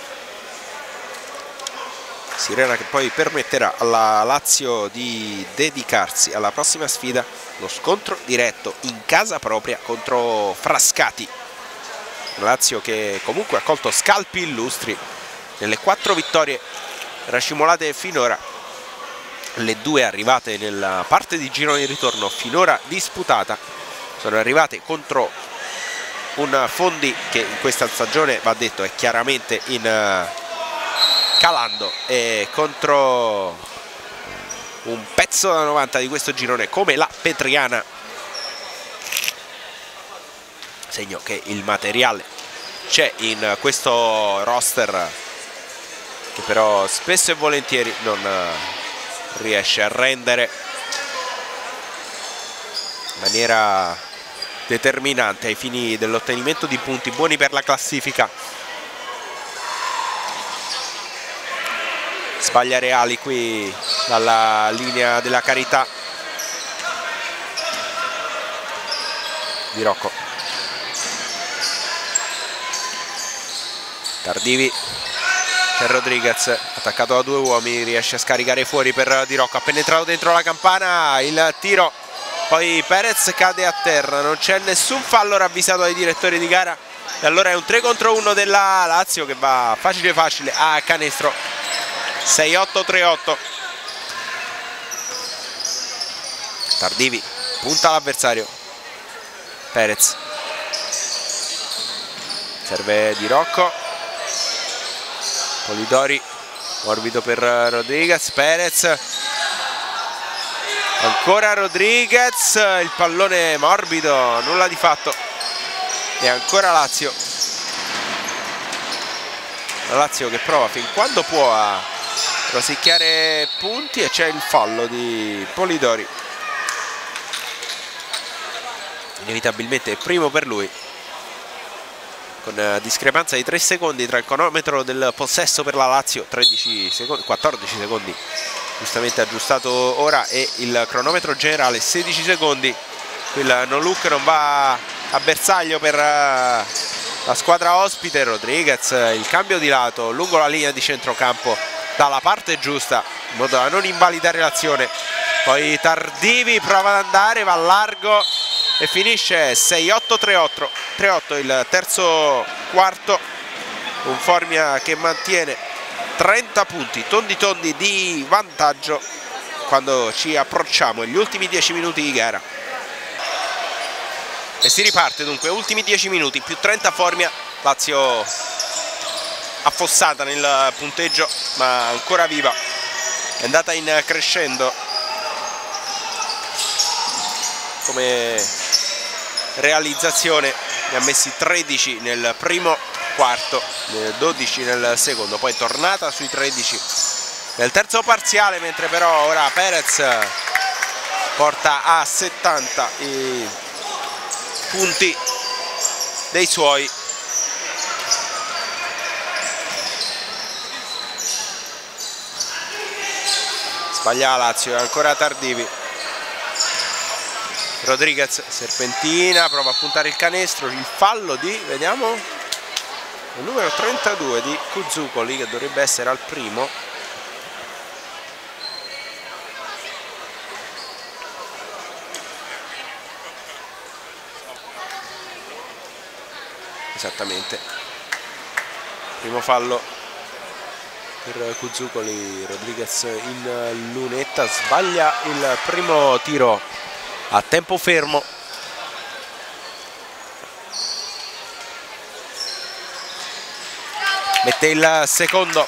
Sirena che poi permetterà alla Lazio di dedicarsi alla prossima sfida, lo scontro diretto in casa propria contro Frascati. Lazio che comunque ha colto scalpi illustri nelle quattro vittorie racimolate finora, le due arrivate nella parte di girone di ritorno finora disputata sono arrivate contro un Fondi che in questa stagione, va detto, è chiaramente in calando, e contro un pezzo da novanta di questo girone come la Petriana, segno che il materiale c'è in questo roster che però spesso e volentieri non riesce a rendere in maniera determinante ai fini dell'ottenimento di punti buoni per la classifica. Sbaglia Reali qui dalla linea della Carità. Di Rocco. Tardivi, c'è Rodriguez, attaccato da due uomini, riesce a scaricare fuori per Di Rocco, ha penetrato dentro la campana, il tiro, poi Perez cade a terra, non c'è nessun fallo ravvisato dai direttori di gara e allora è un tre contro uno della Lazio che va facile facile a canestro. sei otto tre otto. Tardivi, punta l'avversario, Perez, serve Di Rocco, Polidori, morbido per Rodriguez, Perez, ancora Rodriguez, il pallone morbido, nulla di fatto e ancora Lazio. La Lazio che prova fin quando può a rosicchiare punti e c'è il fallo di Polidori, inevitabilmente è primo per lui, con discrepanza di tre secondi tra il cronometro del possesso per la Lazio, tredici secondi, quattordici secondi giustamente aggiustato ora, e il cronometro generale sedici secondi. Il no look non va a bersaglio per la squadra ospite. Rodriguez, il cambio di lato lungo la linea di centrocampo dalla parte giusta in modo da non invalidare l'azione, poi Tardivi prova ad andare, va largo e finisce sei otto tre otto. Il terzo quarto, un Formia che mantiene trenta punti tondi tondi di vantaggio quando ci approcciamo agli ultimi dieci minuti di gara. E si riparte dunque, ultimi dieci minuti, più trenta Formia, Lazio affossata nel punteggio ma ancora viva, è andata in crescendo come realizzazione, ne ha messi tredici nel primo quarto, dodici nel secondo, poi è tornata sui tredici nel terzo parziale, mentre però ora Perez porta a settanta i punti dei suoi. Sbaglia Lazio, ancora Tardivi, Rodriguez serpentina, prova a puntare il canestro, il fallo di, vediamo, il numero trentadue di Kuzucoli, che dovrebbe essere al primo. Esattamente, primo fallo per Kuzucoli. Rodriguez in lunetta, sbaglia il primo tiro a tempo fermo. Mette il secondo.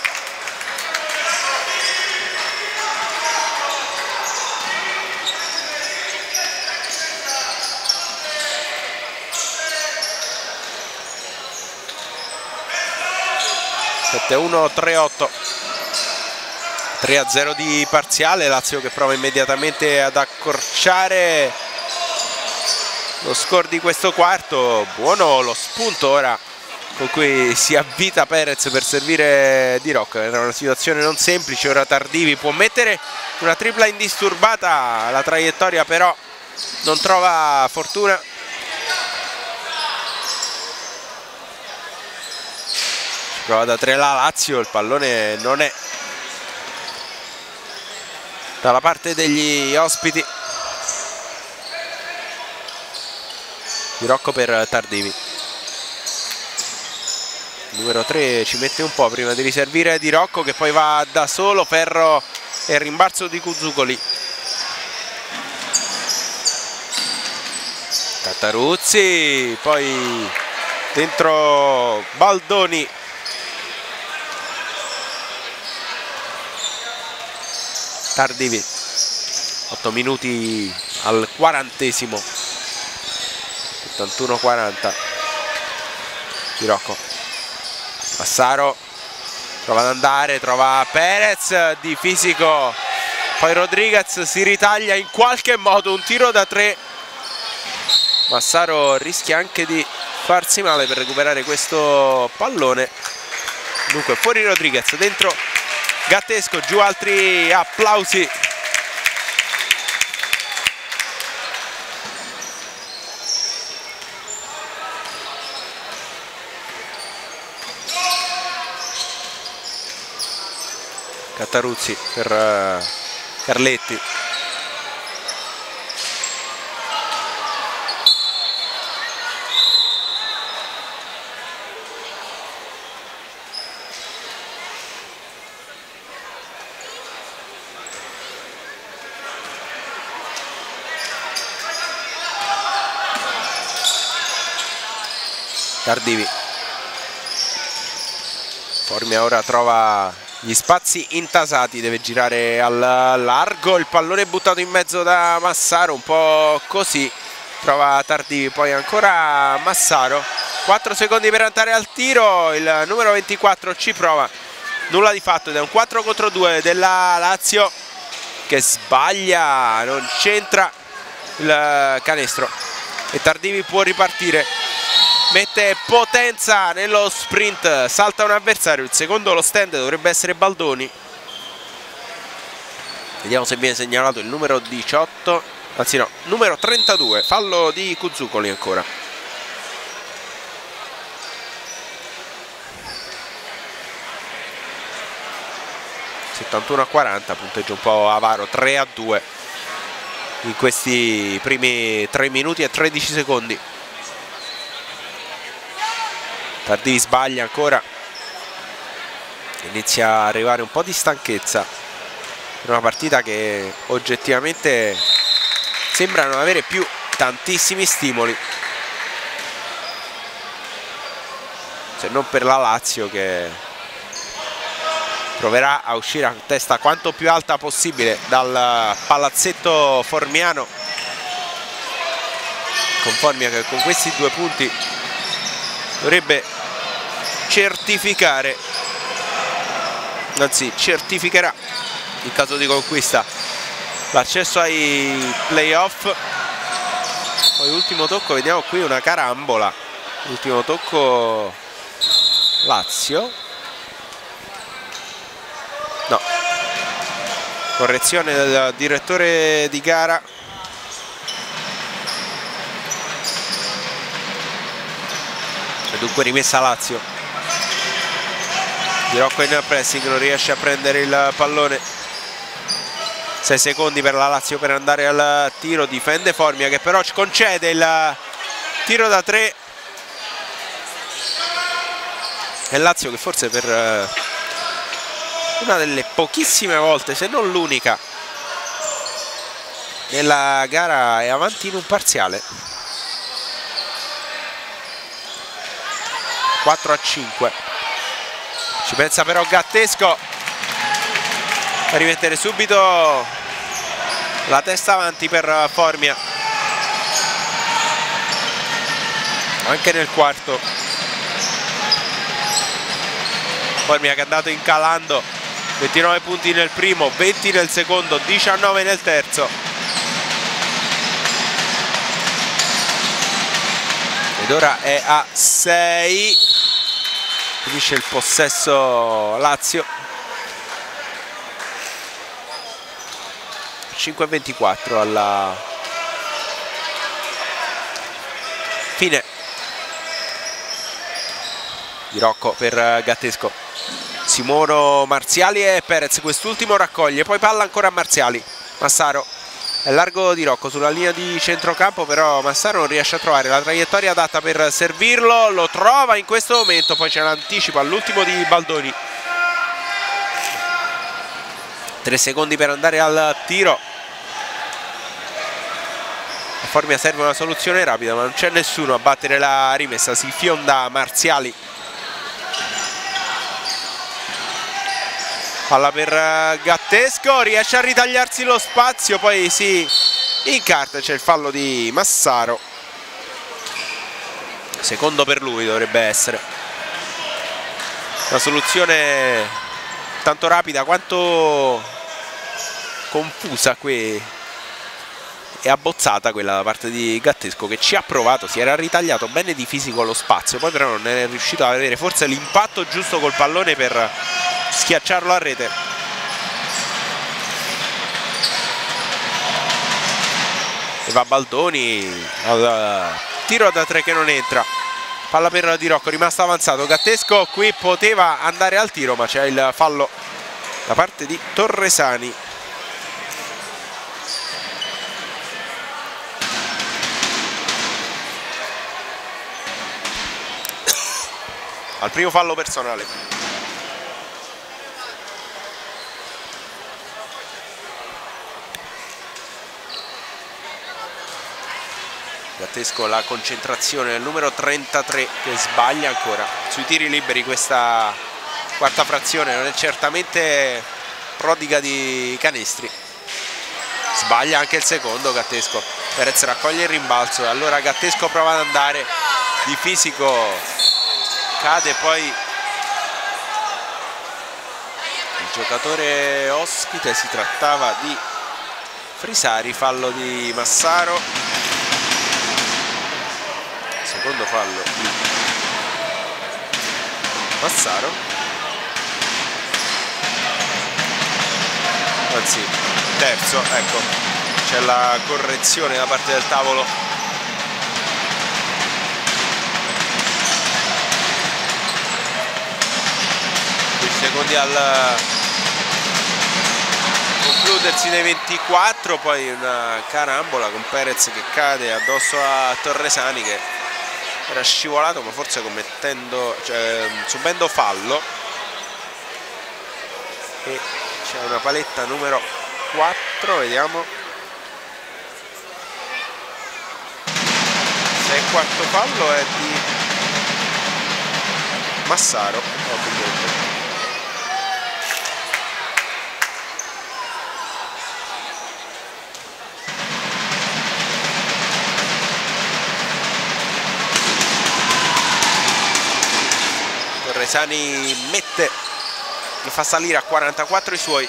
sette uno tre otto. tre a zero di parziale, Lazio che prova immediatamente ad accorciare lo score di questo quarto. Buono lo spunto ora con cui si avvita Perez per servire Di Rocco, era una situazione non semplice. Ora Tardivi può mettere una tripla indisturbata, la traiettoria però non trova fortuna. Prova da tre la Lazio, il pallone non è dalla parte degli ospiti. Di Rocco per Tardivi, numero tre ci mette un po' prima di riservire Di Rocco, che poi va da solo. Ferro e rimbalzo di Kuzucoli. Tattaruzzi, poi dentro Baldoni. Tardivi, otto minuti al quarantesimo, ottantuno quaranta. Di Rocco, Massaro prova ad andare, trova Perez di fisico, poi Rodriguez si ritaglia in qualche modo un tiro da tre. Massaro rischia anche di farsi male per recuperare questo pallone. Dunque fuori Rodriguez, dentro Gattesco, giù altri applausi. Cattaruzzi per uh, Carletti. Tardivi. Formia ora trova gli spazi intasati, deve girare al largo, il pallone buttato in mezzo da Massaro, un po' così, trova Tardivi, poi ancora Massaro, quattro secondi per andare al tiro, il numero ventiquattro ci prova, nulla di fatto ed è un quattro contro due della Lazio che sbaglia, non c'entra il canestro e Tardivi può ripartire. Mette potenza nello sprint, salta un avversario, il secondo lo stand dovrebbe essere Baldoni. Vediamo se viene segnalato il numero diciotto, anzi no, numero trentadue, fallo di Cuzzugoli ancora. settantuno a quaranta, punteggio un po' avaro, tre a due in questi primi tre minuti e tredici secondi. Tardivi sbaglia ancora, inizia a arrivare un po' di stanchezza in una partita che oggettivamente sembra non avere più tantissimi stimoli, se non per la Lazio che proverà a uscire a testa quanto più alta possibile dal palazzetto formiano, con Formia che con questi due punti dovrebbe certificare, anzi certificherà in caso di conquista l'accesso ai playoff. Poi ultimo tocco, vediamo qui una carambola, ultimo tocco Lazio, no, correzione del direttore di gara. E dunque rimessa Lazio. Di Rocco in pressing, non riesce a prendere il pallone. sei secondi per la Lazio per andare al tiro, difende Formia che però ci concede il tiro da tre. E Lazio che forse per una delle pochissime volte, se non l'unica, nella gara è avanti in un parziale. quattro a cinque. Ci pensa però Gattesco a rimettere subito la testa avanti per Formia. Anche nel quarto Formia che è andato incalando, ventinove punti nel primo, venti nel secondo, diciannove nel terzo. Ed ora è a sei, finisce il possesso Lazio. cinque a ventiquattro alla fine. Di Rocco per Gattesco, si muovono Marziali e Perez, quest'ultimo raccoglie, poi palla ancora a Marziali. Massaro è largo di Rocco sulla linea di centrocampo, però Massaro non riesce a trovare la traiettoria adatta per servirlo, lo trova in questo momento, poi c'è l'anticipo all'ultimo di Baldoni. tre secondi per andare al tiro. A Formia serve una soluzione rapida, ma non c'è nessuno a battere la rimessa, si fionda Marziali. Palla per Gattesco, riesce a ritagliarsi lo spazio, poi si incarta, c'è il fallo di Massaro. Secondo per lui dovrebbe essere. Una soluzione tanto rapida quanto confusa qui e abbozzata quella da parte di Gattesco, che ci ha provato, si era ritagliato bene di fisico lo spazio, poi però non è riuscito ad avere forse l'impatto giusto col pallone per schiacciarlo a rete. E va Baldoni al tiro da tre che non entra. Palla per Di Rocco, rimasto avanzato Gattesco, qui poteva andare al tiro ma c'è il fallo da parte di Torresani. Al primo fallo personale. Gattesco la concentrazione del numero trentatré che sbaglia ancora sui tiri liberi. Questa quarta frazione non è certamente prodiga di canestri. Sbaglia anche il secondo Gattesco. Perez raccoglie il rimbalzo e allora Gattesco prova ad andare di fisico, cade poi il giocatore ospite, si trattava di Frisari. Fallo di Massaro, secondo fallo di Massaro, anzi terzo, ecco, c'è la correzione da parte del tavolo. Secondi al concludersi dei ventiquattro, poi una carambola con Perez che cade addosso a Torresani che era scivolato ma forse commettendo, cioè subendo fallo, e c'è una paletta numero quattro, vediamo se il quarto fallo è di Massaro. Oh, Torresani mette, lo fa salire a quarantaquattro i suoi.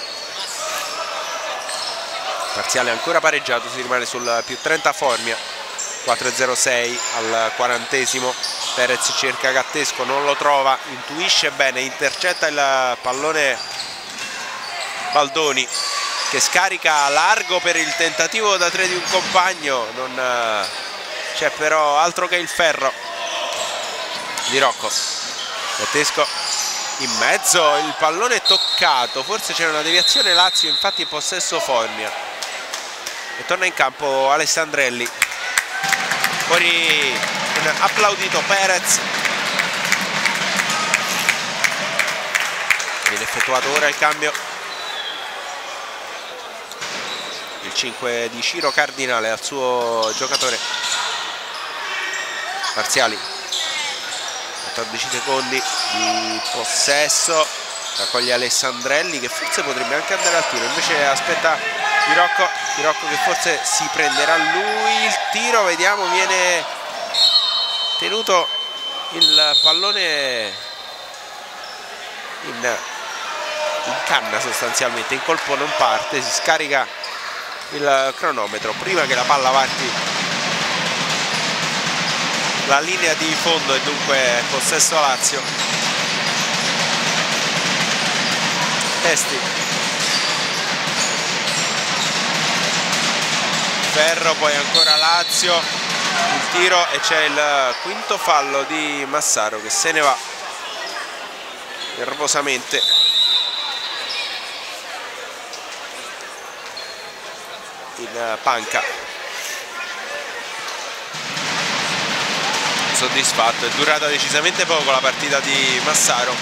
Parziale ancora pareggiato, si rimane sul più trenta Formia. quattro e zero sei al quarantesimo. Perez cerca Gattesco, non lo trova, intuisce bene, intercetta il pallone Baldoni che scarica largo per il tentativo da tre di un compagno. Non c'è però altro che il ferro di Rocco. Gattesco in mezzo, il pallone è toccato, forse c'è una deviazione Lazio, infatti in possesso Formia e torna in campo Alessandrelli. Fuori un applaudito Perez. Viene effettuato ora il cambio, il cinque di Ciro Cardinale al suo giocatore. Parziali, quattordici secondi di possesso, raccoglie Alessandrelli che forse potrebbe anche andare al tiro, invece aspetta Di Rocco, Di Rocco che forse si prenderà lui il tiro, vediamo, viene tenuto il pallone in, in canna sostanzialmente, in colpo non parte, si scarica il cronometro prima che la palla varchi la linea di fondo e dunque possesso Lazio. Testi, ferro, poi ancora Lazio, il tiro e c'è il quinto fallo di Massaro che se ne va nervosamente. In panca. Soddisfatto, è durata decisamente poco la partita di Massaro.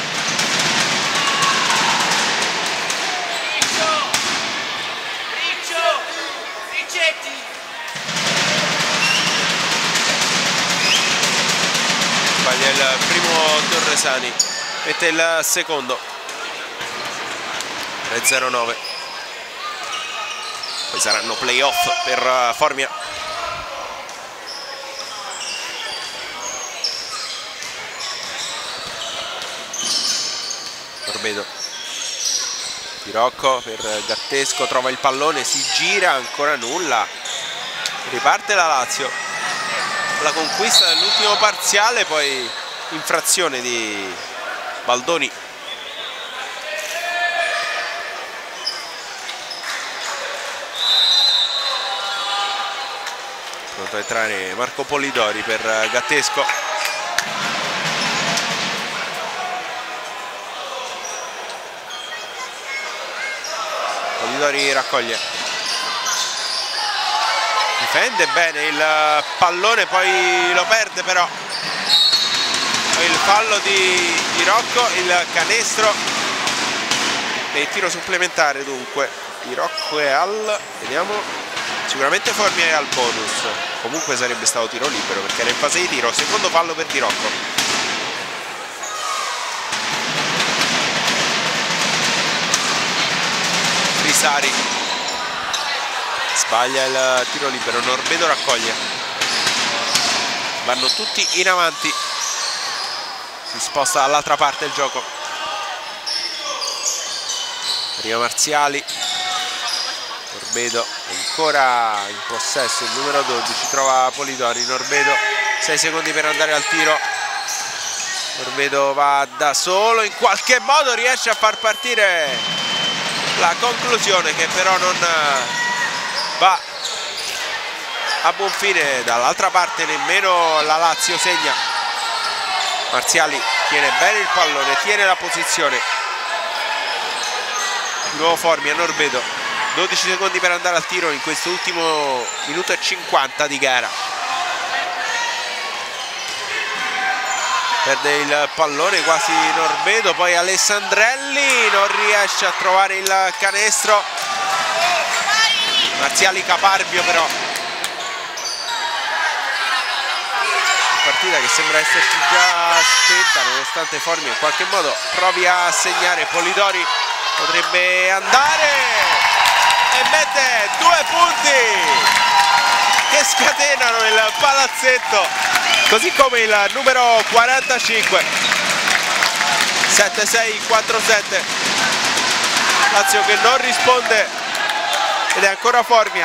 Sbaglia il primo Torresani, mette il secondo. tre zero nove. Poi saranno playoff per Formia. Torbedo, Di Rocco per Gattesco, trova il pallone, si gira, ancora nulla, riparte la Lazio, la conquista dell'ultimo parziale, poi infrazione di Baldoni. Pronto a entrare Marco Polidori per Gattesco. Polidori raccoglie, difende bene il pallone, poi lo perde però. Il fallo di, di Rocco, il canestro e il tiro supplementare dunque di Rocco è al, vediamo, sicuramente Formia è al bonus, comunque sarebbe stato tiro libero perché era in fase di tiro. Secondo fallo per Di Rocco. Frisari sbaglia il tiro libero, Norbedo raccoglie, vanno tutti in avanti, si sposta dall'altra parte il gioco. Prima Marziali, Norbedo ancora in possesso, il numero dodici trova Polidori. Norbedo, sei secondi per andare al tiro. Norbedo va da solo, in qualche modo riesce a far partire la conclusione che però non va a buon fine. Dall'altra parte nemmeno la Lazio segna. Marziali tiene bene il pallone, tiene la posizione. Di nuovo Formia, Norbedo, dodici secondi per andare al tiro in questo ultimo minuto e cinquanta di gara. Perde il pallone quasi Norbedo, poi Alessandrelli non riesce a trovare il canestro. Marziali caparbio però. Partita che sembra esserci già spenta nonostante Formia in qualche modo provi a segnare. Polidori potrebbe andare e mette due punti che scatenano il palazzetto, così come il numero quarantacinque. Sette sei quattro sette, Lazio che non risponde ed è ancora Formia.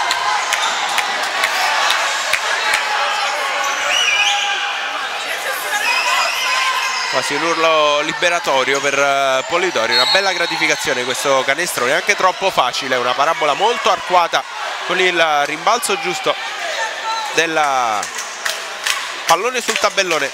Quasi un urlo liberatorio per Polidori, una bella gratificazione questo canestro, neanche troppo facile, una parabola molto arcuata con il rimbalzo giusto del pallone sul tabellone.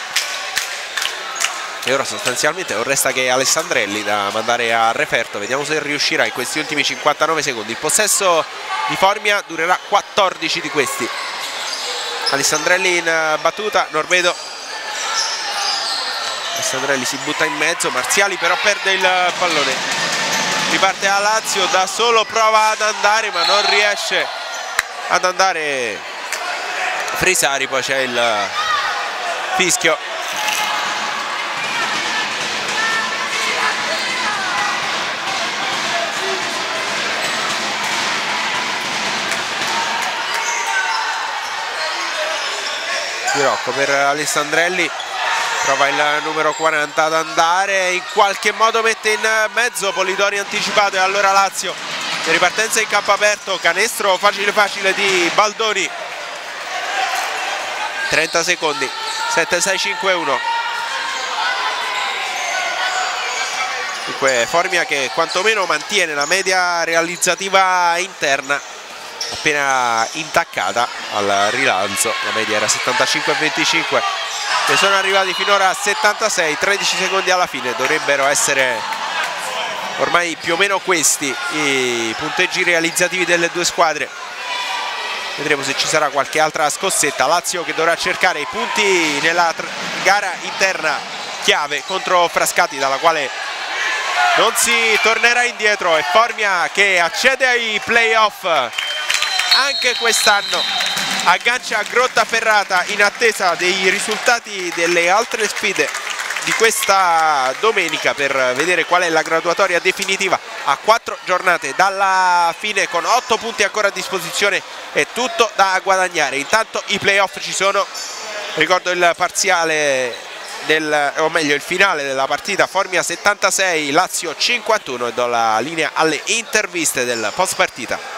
E ora sostanzialmente non resta che Alessandrelli da mandare a referto, vediamo se riuscirà in questi ultimi cinquantanove secondi. Il possesso di Formia durerà quattordici di questi. Alessandrelli in battuta, Norbedo. Alessandrelli si butta in mezzo, Marziali però perde il pallone, riparte la Lazio, da solo prova ad andare ma non riesce ad andare Frisari, poi c'è il fischio. Di Rocco per Alessandrelli, prova il numero quaranta ad andare, in qualche modo mette in mezzo, Polidori anticipato e allora Lazio in ripartenza in campo aperto, canestro facile facile di Baldoni. trenta secondi, sette sei cinque uno. Dunque Formia che quantomeno mantiene la media realizzativa interna appena intaccata al rilancio, la media era settantacinque a venticinque. Ne sono arrivati finora a settantasei, tredici secondi alla fine, dovrebbero essere ormai più o meno questi i punteggi realizzativi delle due squadre. Vedremo se ci sarà qualche altra scossetta. Lazio che dovrà cercare i punti nella gara interna chiave contro Frascati, dalla quale non si tornerà indietro, e Formia che accede ai playoff anche quest'anno. Aggancia a Grottaferrata in attesa dei risultati delle altre sfide di questa domenica per vedere qual è la graduatoria definitiva. A quattro giornate dalla fine, con otto punti ancora a disposizione, è tutto da guadagnare. Intanto i playoff ci sono, ricordo il parziale del, o meglio il finale della partita: Formia settantasei, Lazio cinquantuno, e do la linea alle interviste del post partita.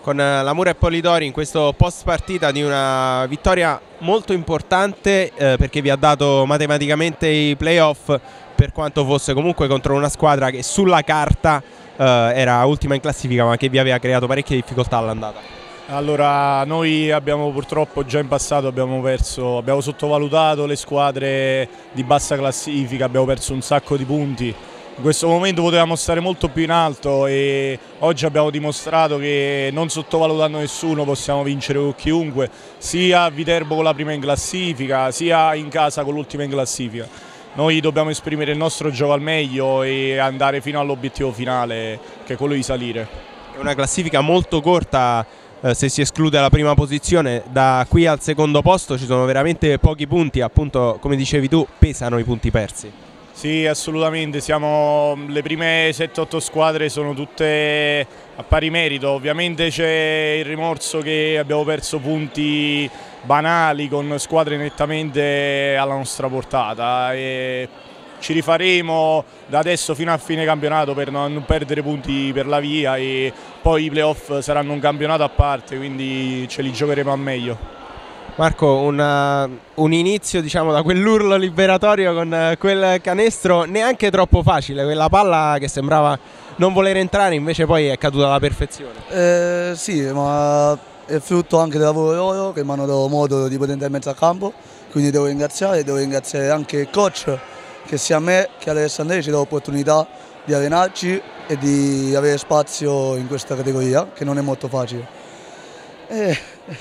con la Mura Polidori in questo post partita di una vittoria molto importante eh, perché vi ha dato matematicamente i playoff, per quanto fosse comunque contro una squadra che sulla carta eh, era ultima in classifica ma che vi aveva creato parecchie difficoltà all'andata. Allora, noi abbiamo purtroppo già in passato abbiamo perso, abbiamo sottovalutato le squadre di bassa classifica, abbiamo perso un sacco di punti. In questo momento potevamo stare molto più in alto e oggi abbiamo dimostrato che non sottovalutando nessuno possiamo vincere con chiunque, sia a Viterbo con la prima in classifica, sia in casa con l'ultima in classifica. Noi dobbiamo esprimere il nostro gioco al meglio e andare fino all'obiettivo finale, che è quello di salire. È una classifica molto corta, eh, se si esclude la prima posizione, da qui al secondo posto ci sono veramente pochi punti, appunto come dicevi tu pesano i punti persi. Sì, assolutamente, siamo, le prime sette otto squadre sono tutte a pari merito, ovviamente c'è il rimorso che abbiamo perso punti banali con squadre nettamente alla nostra portata e ci rifaremo da adesso fino a fine campionato per non perdere punti per la via e poi i playoff saranno un campionato a parte, quindi ce li giocheremo al meglio. Marco, una, un inizio diciamo da quell'urlo liberatorio con quel canestro neanche troppo facile, quella palla che sembrava non voler entrare invece poi è caduta alla perfezione. Eh, sì, ma è frutto anche del lavoro loro che mi hanno dato modo di poter entrare in mezzo al campo, quindi devo ringraziare, devo ringraziare anche il coach che sia a me che all'Alessandria ci dà l'opportunità di allenarci e di avere spazio in questa categoria che non è molto facile. Eh,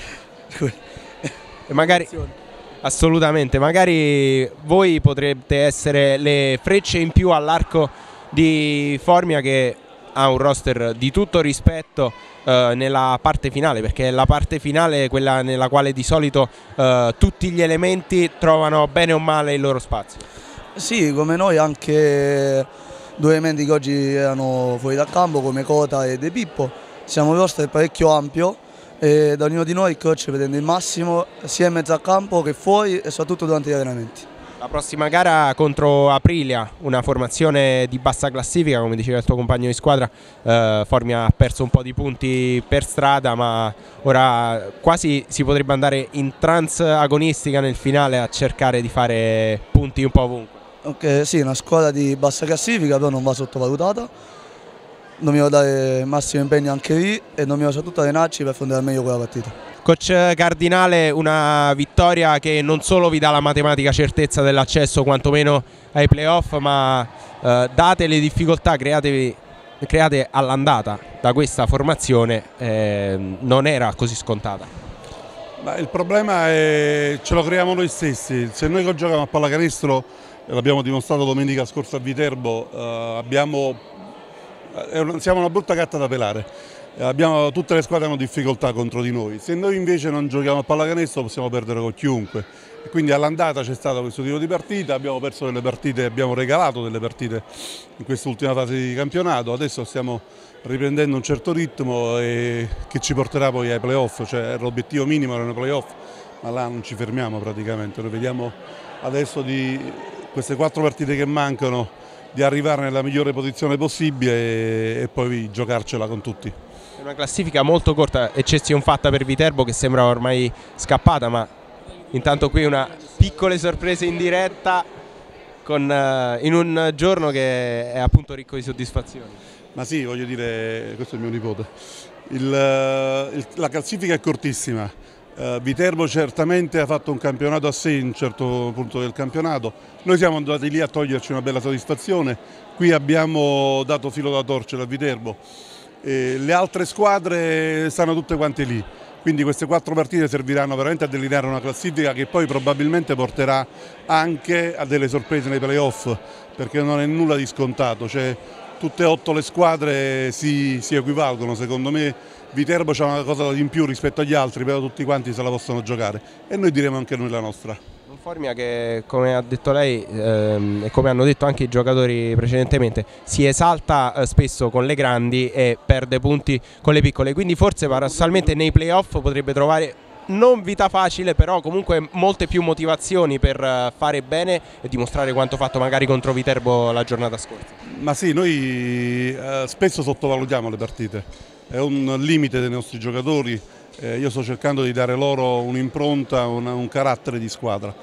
E magari, assolutamente, magari voi potrete essere le frecce in più all'arco di Formia che ha un roster di tutto rispetto eh, nella parte finale, perché è la parte finale quella nella quale di solito eh, tutti gli elementi trovano bene o male il loro spazio. Sì, come noi anche due elementi che oggi erano fuori dal campo come Cota e De Pippo, siamo un roster parecchio ampio. E da ognuno di noi il coach pretende il massimo sia in mezzo al campo che fuori e soprattutto durante gli allenamenti. La prossima gara contro Aprilia, una formazione di bassa classifica, come diceva il tuo compagno di squadra, eh, Formia ha perso un po' di punti per strada ma ora quasi si potrebbe andare in trance agonistica nel finale a cercare di fare punti un po' ovunque. Ok, sì, una squadra di bassa classifica però non va sottovalutata. Dobbiamo dare il massimo impegno anche lì e dobbiamo soprattutto allenarci per affrontare al meglio quella partita. Coach Cardinale, una vittoria che non solo vi dà la matematica certezza dell'accesso quantomeno ai playoff, ma eh, date le difficoltà create, create all'andata da questa formazione, eh, non era così scontata. Ma il problema è ce lo creiamo noi stessi. Se noi giochiamo a pallacanestro, l'abbiamo dimostrato domenica scorsa a Viterbo, eh, abbiamo siamo una brutta gatta da pelare, abbiamo, tutte le squadre hanno difficoltà contro di noi, se noi invece non giochiamo a pallacanestro possiamo perdere con chiunque e quindi all'andata c'è stato questo tipo di partita, abbiamo perso delle partite, abbiamo regalato delle partite in quest'ultima fase di campionato, adesso stiamo riprendendo un certo ritmo e che ci porterà poi ai playoff, cioè l'obiettivo minimo erano i playoff, ma là non ci fermiamo praticamente, noi vediamo adesso di queste quattro partite che mancano di arrivare nella migliore posizione possibile e, e poi giocarcela con tutti. È una classifica molto corta, eccezione fatta per Viterbo che sembra ormai scappata, ma intanto qui una piccola sorpresa in diretta con, uh, in un giorno che è appunto ricco di soddisfazioni. Ma sì, voglio dire, questo è il mio nipote, il, il, la classifica è cortissima. Uh, Viterbo certamente ha fatto un campionato a sé in un certo punto del campionato, noi siamo andati lì a toglierci una bella soddisfazione, qui abbiamo dato filo da torcere a Viterbo, e le altre squadre stanno tutte quante lì, quindi queste quattro partite serviranno veramente a delineare una classifica che poi probabilmente porterà anche a delle sorprese nei playoff, perché non è nulla di scontato, cioè, tutte e otto le squadre si, si equivalgono, secondo me Viterbo c'ha una cosa in più rispetto agli altri, però tutti quanti se la possono giocare e noi diremo anche noi la nostra. Un Formia che, come ha detto lei ehm, e come hanno detto anche i giocatori precedentemente, si esalta eh, spesso con le grandi e perde punti con le piccole, quindi forse paradossalmente nei playoff potrebbe trovare non vita facile, però comunque molte più motivazioni per fare bene e dimostrare quanto fatto magari contro Viterbo la giornata scorsa. Ma sì, noi eh, spesso sottovalutiamo le partite. è un limite dei nostri giocatori, eh, io sto cercando di dare loro un'impronta, un, un carattere di squadra.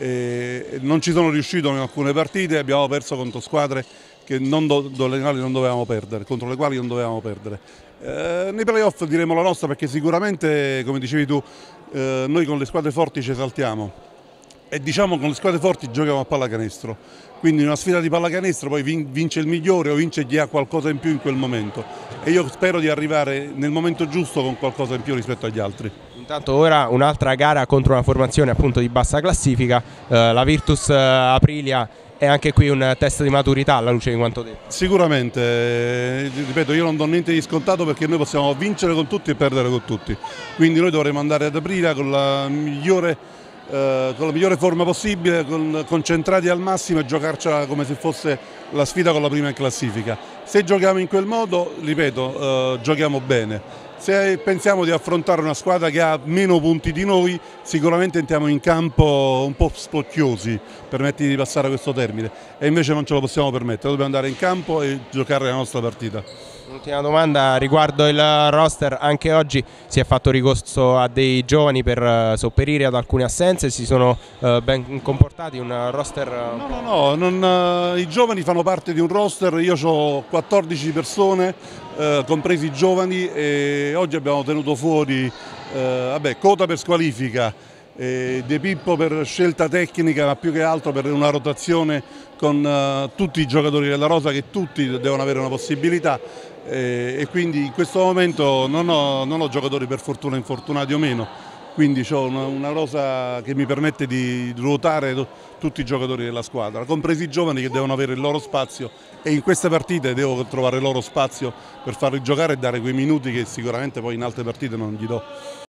E non ci sono riuscito in alcune partite, abbiamo perso contro squadre che non do, do, le quali non dovevamo perdere, contro le quali non dovevamo perdere. Eh, nei playoff diremo la nostra perché sicuramente, come dicevi tu, eh, noi con le squadre forti ci esaltiamo e diciamo con le squadre forti giochiamo a pallacanestro, quindi in una sfida di pallacanestro poi vince il migliore o vince chi ha qualcosa in più in quel momento e io spero di arrivare nel momento giusto con qualcosa in più rispetto agli altri. Intanto ora un'altra gara contro una formazione appunto di bassa classifica, eh, la Virtus Aprilia. È anche qui un test di maturità alla luce di quanto detto. Sicuramente, eh, ripeto, io non do niente di scontato perché noi possiamo vincere con tutti e perdere con tutti, quindi noi dovremo andare ad Aprilia con la migliore, eh, con la migliore forma possibile, con, concentrati al massimo e giocarcela come se fosse la sfida con la prima in classifica. Se giochiamo in quel modo, ripeto, eh, giochiamo bene. Se pensiamo di affrontare una squadra che ha meno punti di noi, sicuramente entriamo in campo un po' spocchiosi, permettimi di passare questo termine, e invece non ce lo possiamo permettere, dobbiamo andare in campo e giocare la nostra partita. Ultima domanda riguardo il roster, anche oggi si è fatto ricorso a dei giovani per sopperire ad alcune assenze, si sono uh, ben comportati, un roster... No, no, no, non, uh, i giovani fanno parte di un roster, io ho quattordici persone, uh, compresi i giovani, e oggi abbiamo tenuto fuori uh, vabbè, Cota per squalifica, eh, De Pippo per scelta tecnica, ma più che altro per una rotazione con uh, tutti i giocatori della rosa, che tutti devono avere una possibilità. E quindi in questo momento non ho, non ho giocatori per fortuna infortunati o meno, quindi ho una, una rosa che mi permette di ruotare tutti i giocatori della squadra, compresi i giovani che devono avere il loro spazio, e in queste partite devo trovare il loro spazio per farli giocare e dare quei minuti che sicuramente poi in altre partite non gli do.